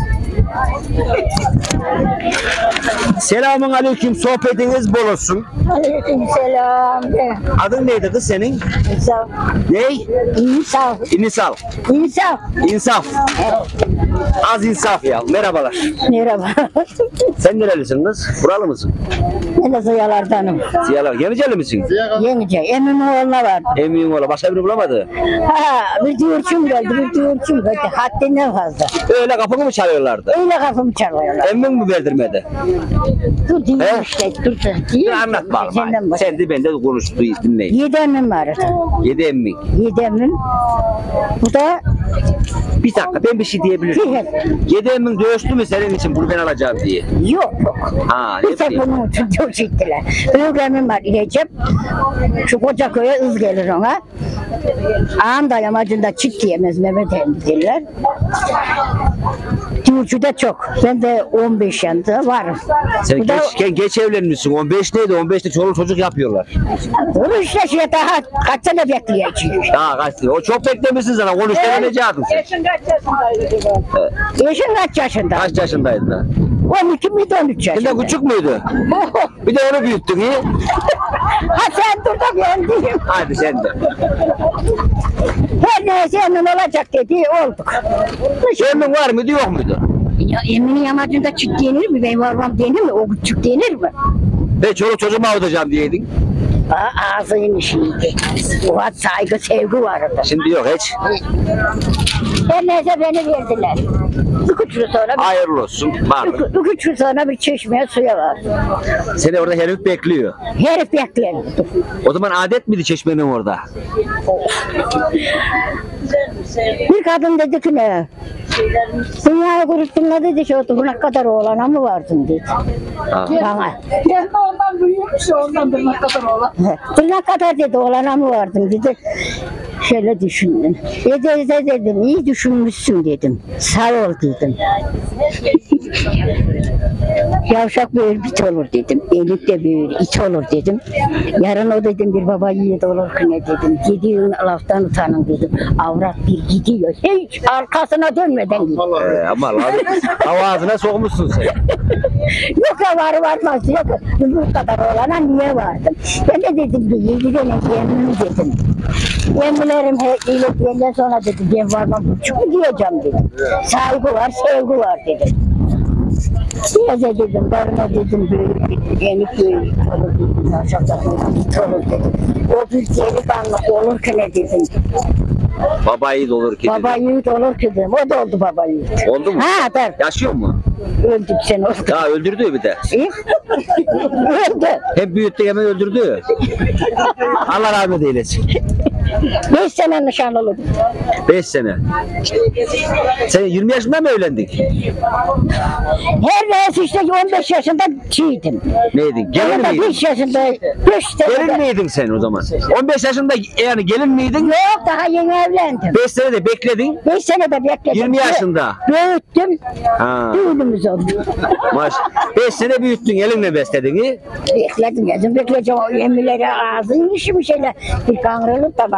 Selamun aleyküm. Sohbetiniz bol olsun. Aleykümselam. Adın neydi kız senin? İnsaf. Ney? İnsaf. İnisal. İnsaf. İnsaf. Az insaf ya. Merhabalar. Merhaba. Sen nerelisin kız? Buralı mısın? Ben de Ziyalardanım. Ziyalar. Gemiceli misin? Yenice. Emin oğluna vardı. Emin oğlu. Başka biri bulamadı. Ha, bir diyorçum geldi, bir diyorçum geldi. Haddinden fazla. Öyle kapını mı çalıyorlardı? Öyle kapımı çalıyorlar. Emmin mi verdirmedi? Dur değil He? işte, dur da. Bir anlat bakalım. Senden bak. Sen de ben de konuştu dinleyin. Yedi emmim vardı. Yedi emmin. Yedi emmim. Bu da Bir dakika ben bir şey diyebilirim. Yedi emmin dövüştü mü senin için bunu ben alacağım diye? yok yok. Ha Bir ne tek bileyim. bunun için çok gittiler. Büyük emmim var Recep. Şu koca köye ız gelir ona. Ağam da yamacında çit diyemez Mehmet Emmi derler. Diyorçu'da çok. Ben de on beş yaşında varım. Sen Bu da geç, geç evlenmişsin. on beş neydi? on beşte çoluk çocuk yapıyorlar. Onu işte şey daha kaç sene bekleyeceğim. Daha kaç O çok beklemişsin sana. Konuş Evet. demeyecektin sen. Yaşın kaç yaşındaydı acaba? Yaşın kaç yaşında? Kaç yaşındaydın da? on iki miydi on üç Sen yaşında? de küçük müydü? Bir de onu büyüttün iyi. Ha sen dur da ben diyeyim. Hadi sen de. Her neyse emin olacak dedi olduk. Emin var mıydı yok muydu? Ya Emin'in yamacında çift denir mi? Benim babam denir mi? O küçük denir mi? Ben çoluk çocuğumu avutacağım diyeydin. Aa, ağzının işiydi. O had saygı sevgi vardı. Şimdi yok hiç. Her neyse beni verdiler. Bir üç yıl sonra bir, Hayırlı olsun. Var. bir, üç yıl sonra bir çeşmeye suya var. Seni orada herif bekliyor. Herif bekliyor. O zaman adet miydi çeşmenin orada? Bir kadın dedi ki ne? Dünyayı kuruttuğunda dedi ki buna kadar oğlana mı vardın dedi. Ha. Bana. Ben de ondan büyümüş ya ondan bir ne kadar olan. Buna kadar dedi oğlana mı vardın dedi. Şöyle düşündüm. E de, de dedim iyi düşünmüşsün dedim. Sağ ol dedim. Yavşak böyle bit olur dedim. Elif de böyle it olur dedim. Yarın o dedim bir baba yiğit olur ki ne dedim. Gidiyorsun laftan utanın dedim. Avrat bir gidiyor. Hiç arkasına dönmeden gidiyor. Ee, ama lan hava ağzına sokmuşsun sen. Yok ya var varmaz yok. Bu kadar olana niye vardım? Ben de dedim ki yedi tane yemin dedim. Yeminlerim iyilik diyenden sonra dedim ben varmam küçük mü diyeceğim dedim. Saygı var sevgi var dedim. Neyse dedim barına dedim böyle yeni böyle olur dedim. Aşağıda git olur dedim. O bir yeni banlık olur ki ne dedim. Baba yiğit olur ki. Baba yiğit olur ki dedim. O da oldu baba yiğit. Oldu mu? Ha tabii. Yaşıyor mu? Öldük sen oldu. Ya öldürdü bir de. Öldü. Hem büyüttü hem öldürdü. Allah rahmet eylesin. Beş sene nişanlılık. Beş sene. Sen yirmi yaşında mı evlendin? Her neyse işte on beş yaşında çiğdim. Neydin? Gelin Ya da miydin? beş yaşında, beş Gelin senede. miydin sen o zaman? on beş yaşında yani gelin miydin? Yok daha yeni evlendim. beş sene de bekledin. beş senede bekledim. yirmi yaşında. Büyüttüm. Ha. Düğünümüz oldu. Maş. beş sene büyüttün elinle besledin. iyi. Bekledim yedim bekleyeceğim o yeminleri ağzını işi bir şeyler. Bir kangrılık da bak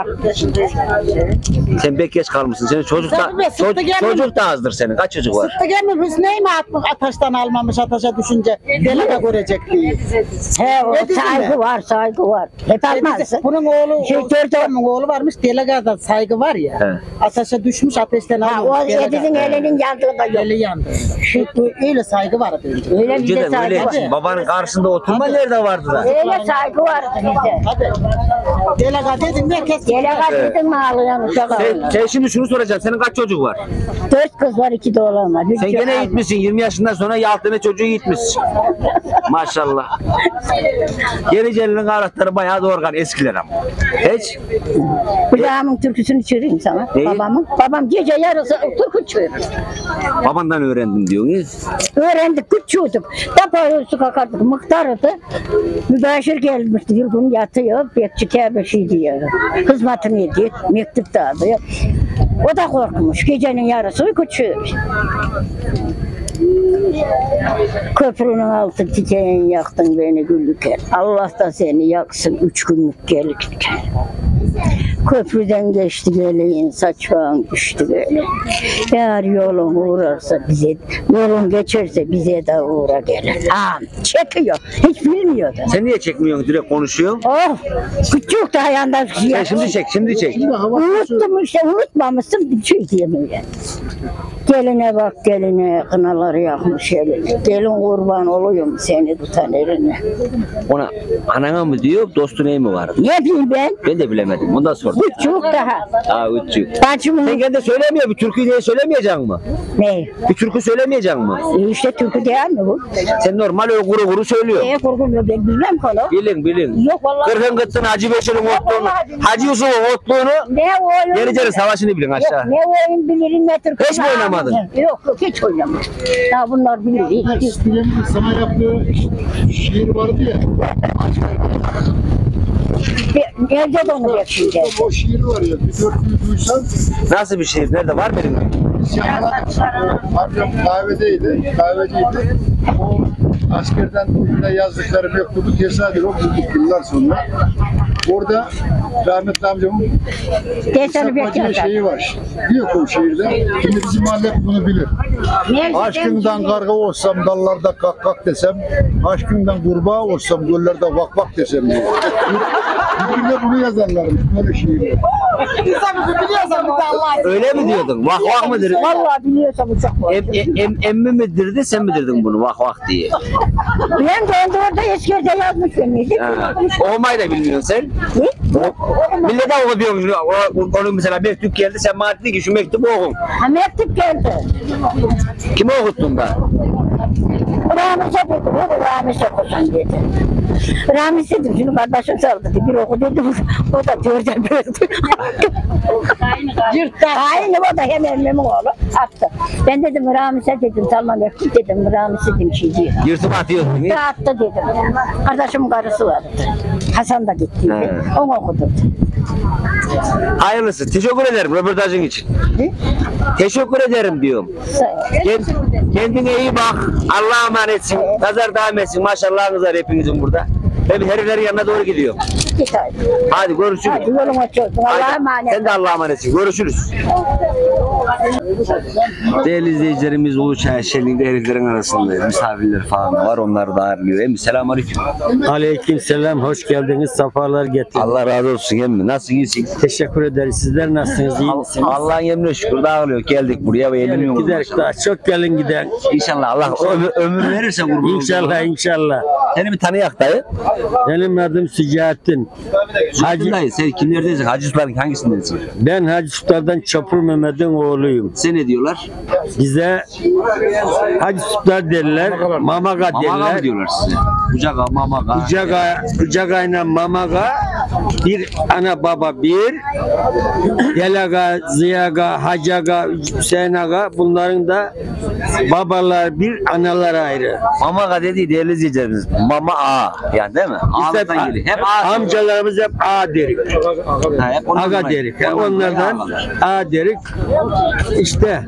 Sen pek geç kalmışsın. Senin çocuk da, Tabii be, sıktı çocuk, geldim. çocuk da azdır senin. Kaç çocuk var? Sıktı gelme biz neyimi atmış ataştan almamış ataşa düşünce delege görecek diye. He o Ne dedin saygı be? var saygı var. Hep almazsın. Bunun oğlu, Şey, o, Süleyman'ın oğlu varmış delegada saygı var ya. He. Ataşa düşmüş ateşten Ha, o almamış. Ediz'in elinin yandığı da yok. Eli yandı. Şu öyle saygı var önce. Öyle bir de Önceden saygı öyle var. babanın karşısında oturma nerede vardı da? Öyle saygı vardı bizde. Hadi. Delega dedin de kes. Delegat dedin mi ağlayan uşak Sen, ağlar. sen şimdi şunu soracağım. Senin kaç çocuk var? Dört kız var iki de oğlan var. Bir Sen şey gene almaz. gitmişsin. yirmi yaşından sonra altı tane çocuğu gitmişsin. Maşallah. Geleceğinin karakterleri bayağı doğurgan eskiler ama. Hiç. Babamın türküsünü çığırayım sana. Neyi? Babamın. Babam gece yarısı türkü çığırır. Babandan öğrendim diyorsunuz. Öğrendik, küçüğüdük. Tapa su kakardık, mıhtarıdı. Mübaşir gelmişti, bir gün yatıyor, bekçi kâbeşi diyor. Hizmetini ediyor, mektup dağılıyor. O da korkmuş, gecenin yarısı uyku çığır. Köprünün altı çiçeğin yaktın beni güllüken. Allah da seni yaksın üç günlük gelirken. Köprüden geçti geleyin saçağın düştü böyle. Eğer yolun uğrarsa bize, yolun geçerse bize de uğra gelir. Aa, çekiyor, hiç bilmiyordu. Sen niye çekmiyorsun? Direkt konuşuyorsun. Oh, küçük de ayağında bir şey Sen yapmış. şimdi çek, şimdi çek. Unuttum işte, unutmamışsın bir şey diyemiyor. Geline bak geline, kınaları yakmış eline. Gelin kurban olayım seni tutan eline. Ona anana mı diyor, dostuna mı var? Ne bileyim ben? Ben de bilemedim. Ondan sordum. Küçük daha. Aa, üç. Bacımın Sen kendi söylemiyor. Bir türkü diye söylemeyeceksin mi? ne? Bir türkü söylemeyeceksin mi? E işte türkü değil mi bu? Sen normal öyle kuru kuru söylüyorsun. E kurguluyor ben bilmem konu. Bilin bilin. Yok vallahi. Kırkın kıttın Hacı Beşir'in otluğunu, Hacı Yusuf'un otluğunu, Ne oyun? Yenice'nin savaşını bilin aşağı. Yok, ne oyun bilirim ne türkü. Hiç mi oynamadın? Yok yok hiç oynamadım. Ya bunlar bilir. Hiç, hiç. Eskiden sana yaptığı şiir vardı ya. Be- Nerede de onu bekleyeceğim? O şiir var ya. Bir dörtlüğü duysan. Nasıl bir şiir? Nerede var benim? Biz yanlar amcam kahvedeydi. Kahveciydi. O askerden ucuna yazdıkları mektubu tesadüf bulduk yıllar sonra. Orada rahmetli amcamın Deseni Bacı'nın bekliyorum. şeyi var. Diyor ki o şiirde. Şimdi bizim mahalle bunu bilir. Aşkından karga olsam dallarda kak kak desem, aşkından kurbağa olsam göllerde vak vak desem diyor. Birbirine bunu yazarlarmış böyle şiirler. Öyle mi diyordun? Vah vah mıdır? Vallahi biliyorsam uçak var. Em, em, em, emmi mi dirdi, sen mi dirdin bunu vah vah diye? Ben de onda orada eskerde yazmış beni. Ha. Okumayı da bilmiyorsun sen. Millete oku diyormuş. O, onun mesela mektup geldi, sen bana dedin ki şu mektubu okun. Ha mektup geldi. Kime okuttun da? Ramiz'e dedi, o da Ramiz okusun dedi. Ramiz dedim, şunu kardeşim saldı dedi, bir oku dedim, o da dörden böldü. Yırttı. Aynı o da hem emmemin oğlu attı. Ben dedim Ramiz'e dedim, Salman mektup dedim, Ramiz dedim şey diyor. Yırtıp atıyordun. Da attı dedim. Kardeşimin karısı vardı. Hasan da gitti. He. Onu okudum. Hayırlısı. Teşekkür ederim röportajın için. Ne? Teşekkür ederim diyorum. Kend- Kendine iyi bak. Allah'a emanetsin. Nazar devam etsin. Maşallahınız var hepinizin burada. Ben heriflerin yanına doğru gidiyorum. Git hadi. Hadi görüşürüz. Hadi yolun açık olsun. Allah'a Hadi. emanet. Sen de Allah'a emanetsin. Görüşürüz. Değerli izleyicilerimiz Uluçay Şenliği'nde heriflerin arasında misafirler falan var. Onları da ağırlıyor. Emmi selamünaleyküm. Aleyküm selam, hoş geldiniz, sefalar getirdiniz. Allah razı olsun emmi. Nasılsın iyisin? Teşekkür ederiz. Sizler nasılsınız, iyi misiniz? Allah'ın emrine şükür dağılıyor. Geldik buraya ve eğleniyoruz. Giderik daha çok gelin giden. İnşallah Allah ömür, ömür verirse kurban olsun. İnşallah inşallah. Seni bir tanıyak dayı. Benim adım Sücaettin. Hacı dayı sen kimlerdensin? Hacı Sultan'ın hangisindensin? Ben Hacı Sultan'dan Çapur Mehmet'in oğluyum. Sen ne diyorlar? Bize Hacı Sultan derler, Mamaga Mamaga mı derler. diyorlar size? Kucaka, mamaga. Kucaga, kucagayla Mamaga, bir ana baba bir, Delaga, Ziyaga, Hacaga, Hüseyin Aga, bunların da babalar bir, analar ayrı. Mamaga dediği değerli izleyicilerimiz. Mama A. Yani değil mi? Biz hep, Ağızdan geliyor. Hep A. amcalarımız hep A derik. Ha, hep ondan Aga dolayı. derik. Ondan dolayı Onlardan ağalar. A derik. İşte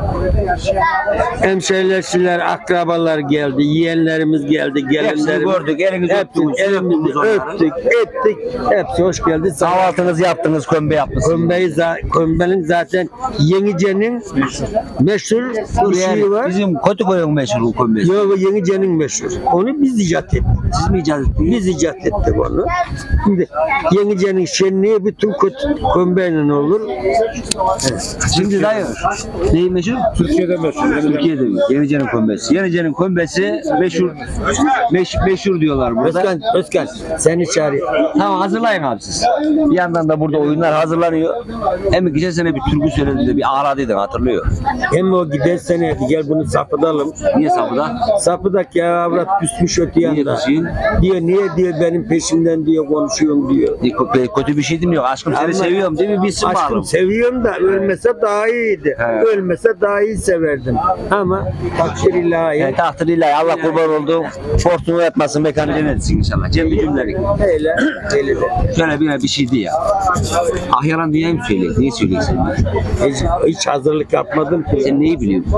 hemşeriler, akrabalar geldi, yeğenlerimiz geldi, Hepsini gelinlerimiz. gördük, elinizi Hepsini öptük, elimizi öptük onları. öptük, ettik. Hepsi hoş geldi. Kahvaltınızı yaptınız, kömbe yaptınız. Kömbeyi za- kömbenin zaten Yenice'nin meşhur bir şeyi var. Bizim Kötükoyun meşhur kömbesi. Yok, Yenice'nin meşhur. Onu biz icat ettik. Siz mi icat ettiniz? Biz icat ettik onu. Şimdi Yenice'nin şenliği bütün kötü kömbeyle olur. Şimdi dayı, neyi meşhur? Türkiye'de meşhur. Türkiye'de Yenice'nin kömbesi. Yenice'nin kömbesi meşhur, meş, meşhur diyorlar burada. Özkan, Özkan seni çağırıyor. Tamam, hazırlayın abi siz. Bir yandan da burada oyunlar hazırlanıyor. Hem geçen sene bir türkü söyledi de bir ağladıydın, hatırlıyor. Hem o giden seneydi, gel bunu sapıdalım. Niye sapıda? Sapıdak ya avrat küsmüş öte Niye yanda. küsüyorsun? Diyor niye diyor benim peşimden diyor konuşuyorum diyor. Kötü bir şey demiyor. Aşkım seni Ama- seviyorum değil mi? Bilsin Aşkım bağlım. seviyorum da ölmese daha iyiydi. He. Ölmese daha iyi severdim. Ama takdir ilahi. Yani takdir ilahi, Allah kurban oldu. Fortunu yatmasın, mekanı cennetsin inşallah. Cemil cümlelik. Öyle, öyle de. Şöyle bir bir şeydi ya. Ah yalan dünyayı mı söyleyeyim? Niye söyleyeceksin? Hiç, hiç hazırlık yapmadım ki. Sen neyi biliyorsun?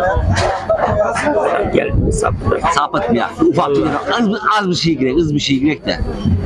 Gel sapıdak. Sapıt ya. Ufak bir az, az bir şey girek, az bir şey girek de.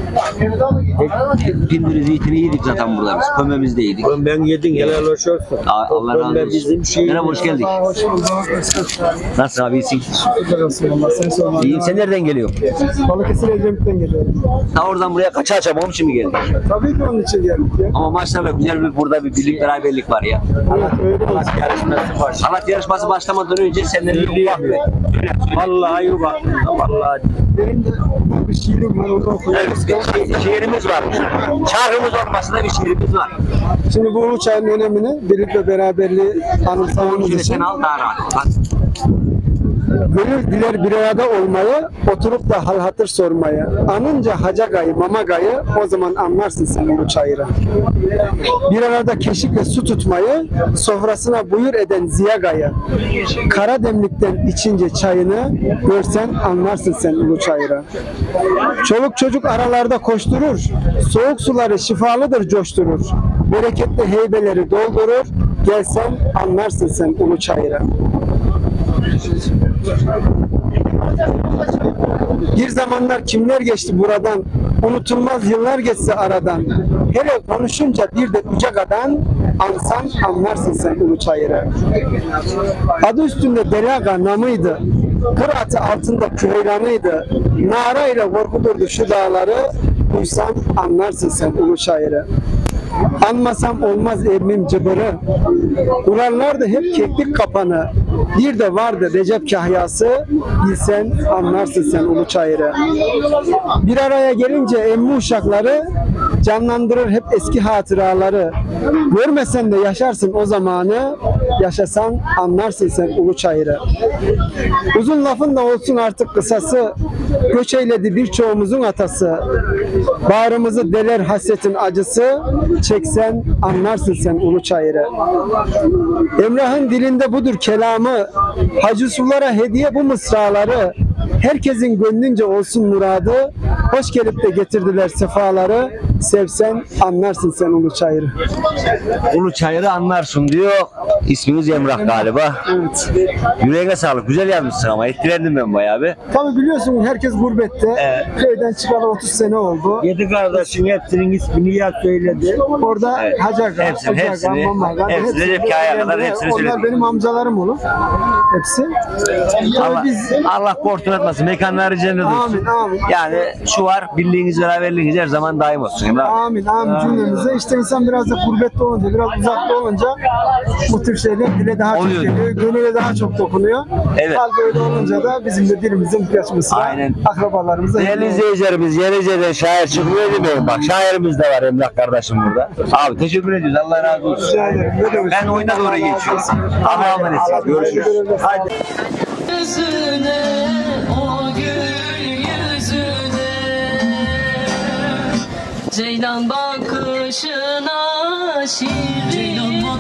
Pindiri zeytini yedik zaten burada biz. Kömbemiz de yedik. Oğlum ben yedin helal hoş olsun. Aa, Allah razı Kömbe olsun. bizim şeyimiz. Merhaba, hoş geldik. Nasılsın abi, iyisin? İyiyim, sen nereden geliyorsun? Balıkesir Edremit'ten geliyorum. Ta oradan buraya kaça açam, onun için mi geldin? Tabii ki onun için geldik ya. Ama maşallah güzel bir burada bir birlik beraberlik var ya. Evet öyle olsun. Yarışması var. Sanat yarışması başlamadan önce senden bir ufak bir. Vallahi yok aklımda vallahi. Benim de bir şiirim var, onu okuyorum. Evet, bir şiirimiz var. Çağrımız olmasında bir şiirimiz var. Şimdi bu ulu çayın önemini, birlik ve beraberliği anımsamamız Şimdi için sen al daha rahat. Bak. gönül diler bir arada olmayı, oturup da hal hatır sormayı. Anınca hacagayı, mamagayı, o zaman anlarsın sen ulu çayırı. Bir arada keşik ve su tutmayı, sofrasına buyur eden ziyagayı. Kara demlikten içince çayını, görsen anlarsın sen ulu çayırı. Çoluk çocuk aralarda koşturur, soğuk suları şifalıdır coşturur. Bereketli heybeleri doldurur, gelsen anlarsın sen ulu çayırı. Bir zamanlar kimler geçti buradan, unutulmaz yıllar geçse aradan. Hele konuşunca bir de Ucaga'dan, ansan anlarsın sen ulu çayırı. Adı üstünde Delaga namıydı, kıraatı altında küheylanıydı. Nara ile korkudurdu şu dağları, duysan anlarsın sen ulu çayırı. Anmasam olmaz emrim cıbırı, urarlardı hep keklik kapanı. Bir de vardı Recep kahyası, bilsen anlarsın sen ulu çayırı. Bir araya gelince emmi uşakları, canlandırır hep eski hatıraları. Görmesen de yaşarsın o zamanı, yaşasan anlarsın sen ulu çayırı. Uzun lafın da olsun artık kısası, göç eyledi birçoğumuzun atası. Bağrımızı deler hasretin acısı, çeksen anlarsın sen ulu çayırı. Emrah'ın dilinde budur kelamı, hacı sulara hediye bu mısraları. Herkesin gönlünce olsun muradı, hoş gelip de getirdiler sefaları. Sevsen anlarsın sen ulu çayırı. Ulu çayırı anlarsın diyor. İsminiz Emrah galiba. Evet. Yüreğine sağlık. Güzel yazmışsın ama etkilendim ben bayağı bir. Tabii biliyorsun herkes gurbette. Evet. Köyden çıkalı otuz sene oldu. Yedi kardeşin hepsinin ismini ya söyledi. Orada Evet. Hacaga, Hepsini, Ocaga, hepsini, Mamaga, hepsini, Recep Kaya'ya kadar hepsini Onlar söyledik. benim amcalarım olur. Hepsi. Allah, Tabii biz Allah korkutun etmesin. Mekanları cennet olsun. Amin, amin. Yani şu var, birliğiniz, beraberliğiniz her zaman daim olsun. Emrah. Amin amin cümlemize. İşte insan biraz da gurbette olunca, biraz uzakta olunca bu tür şeyler dile daha Oluyor. çok geliyor. Gönüle daha çok dokunuyor. Evet. Hal böyle olunca da bizim de dilimizin kaçması sıra Aynen. akrabalarımıza. Değerli izleyicilerimiz, Yenice'den şair çıkmıyor demeyin. Bak şairimiz de var Emrah kardeşim burada. Abi teşekkür ediyoruz. Allah razı olsun. Rica ederim. Ne demek? Ben oyuna doğru geçiyorum. Allah'a emanet. Görüşürüz. Haydi. Yüzüne, o gül yüzüne, ceylan bakışına şirin.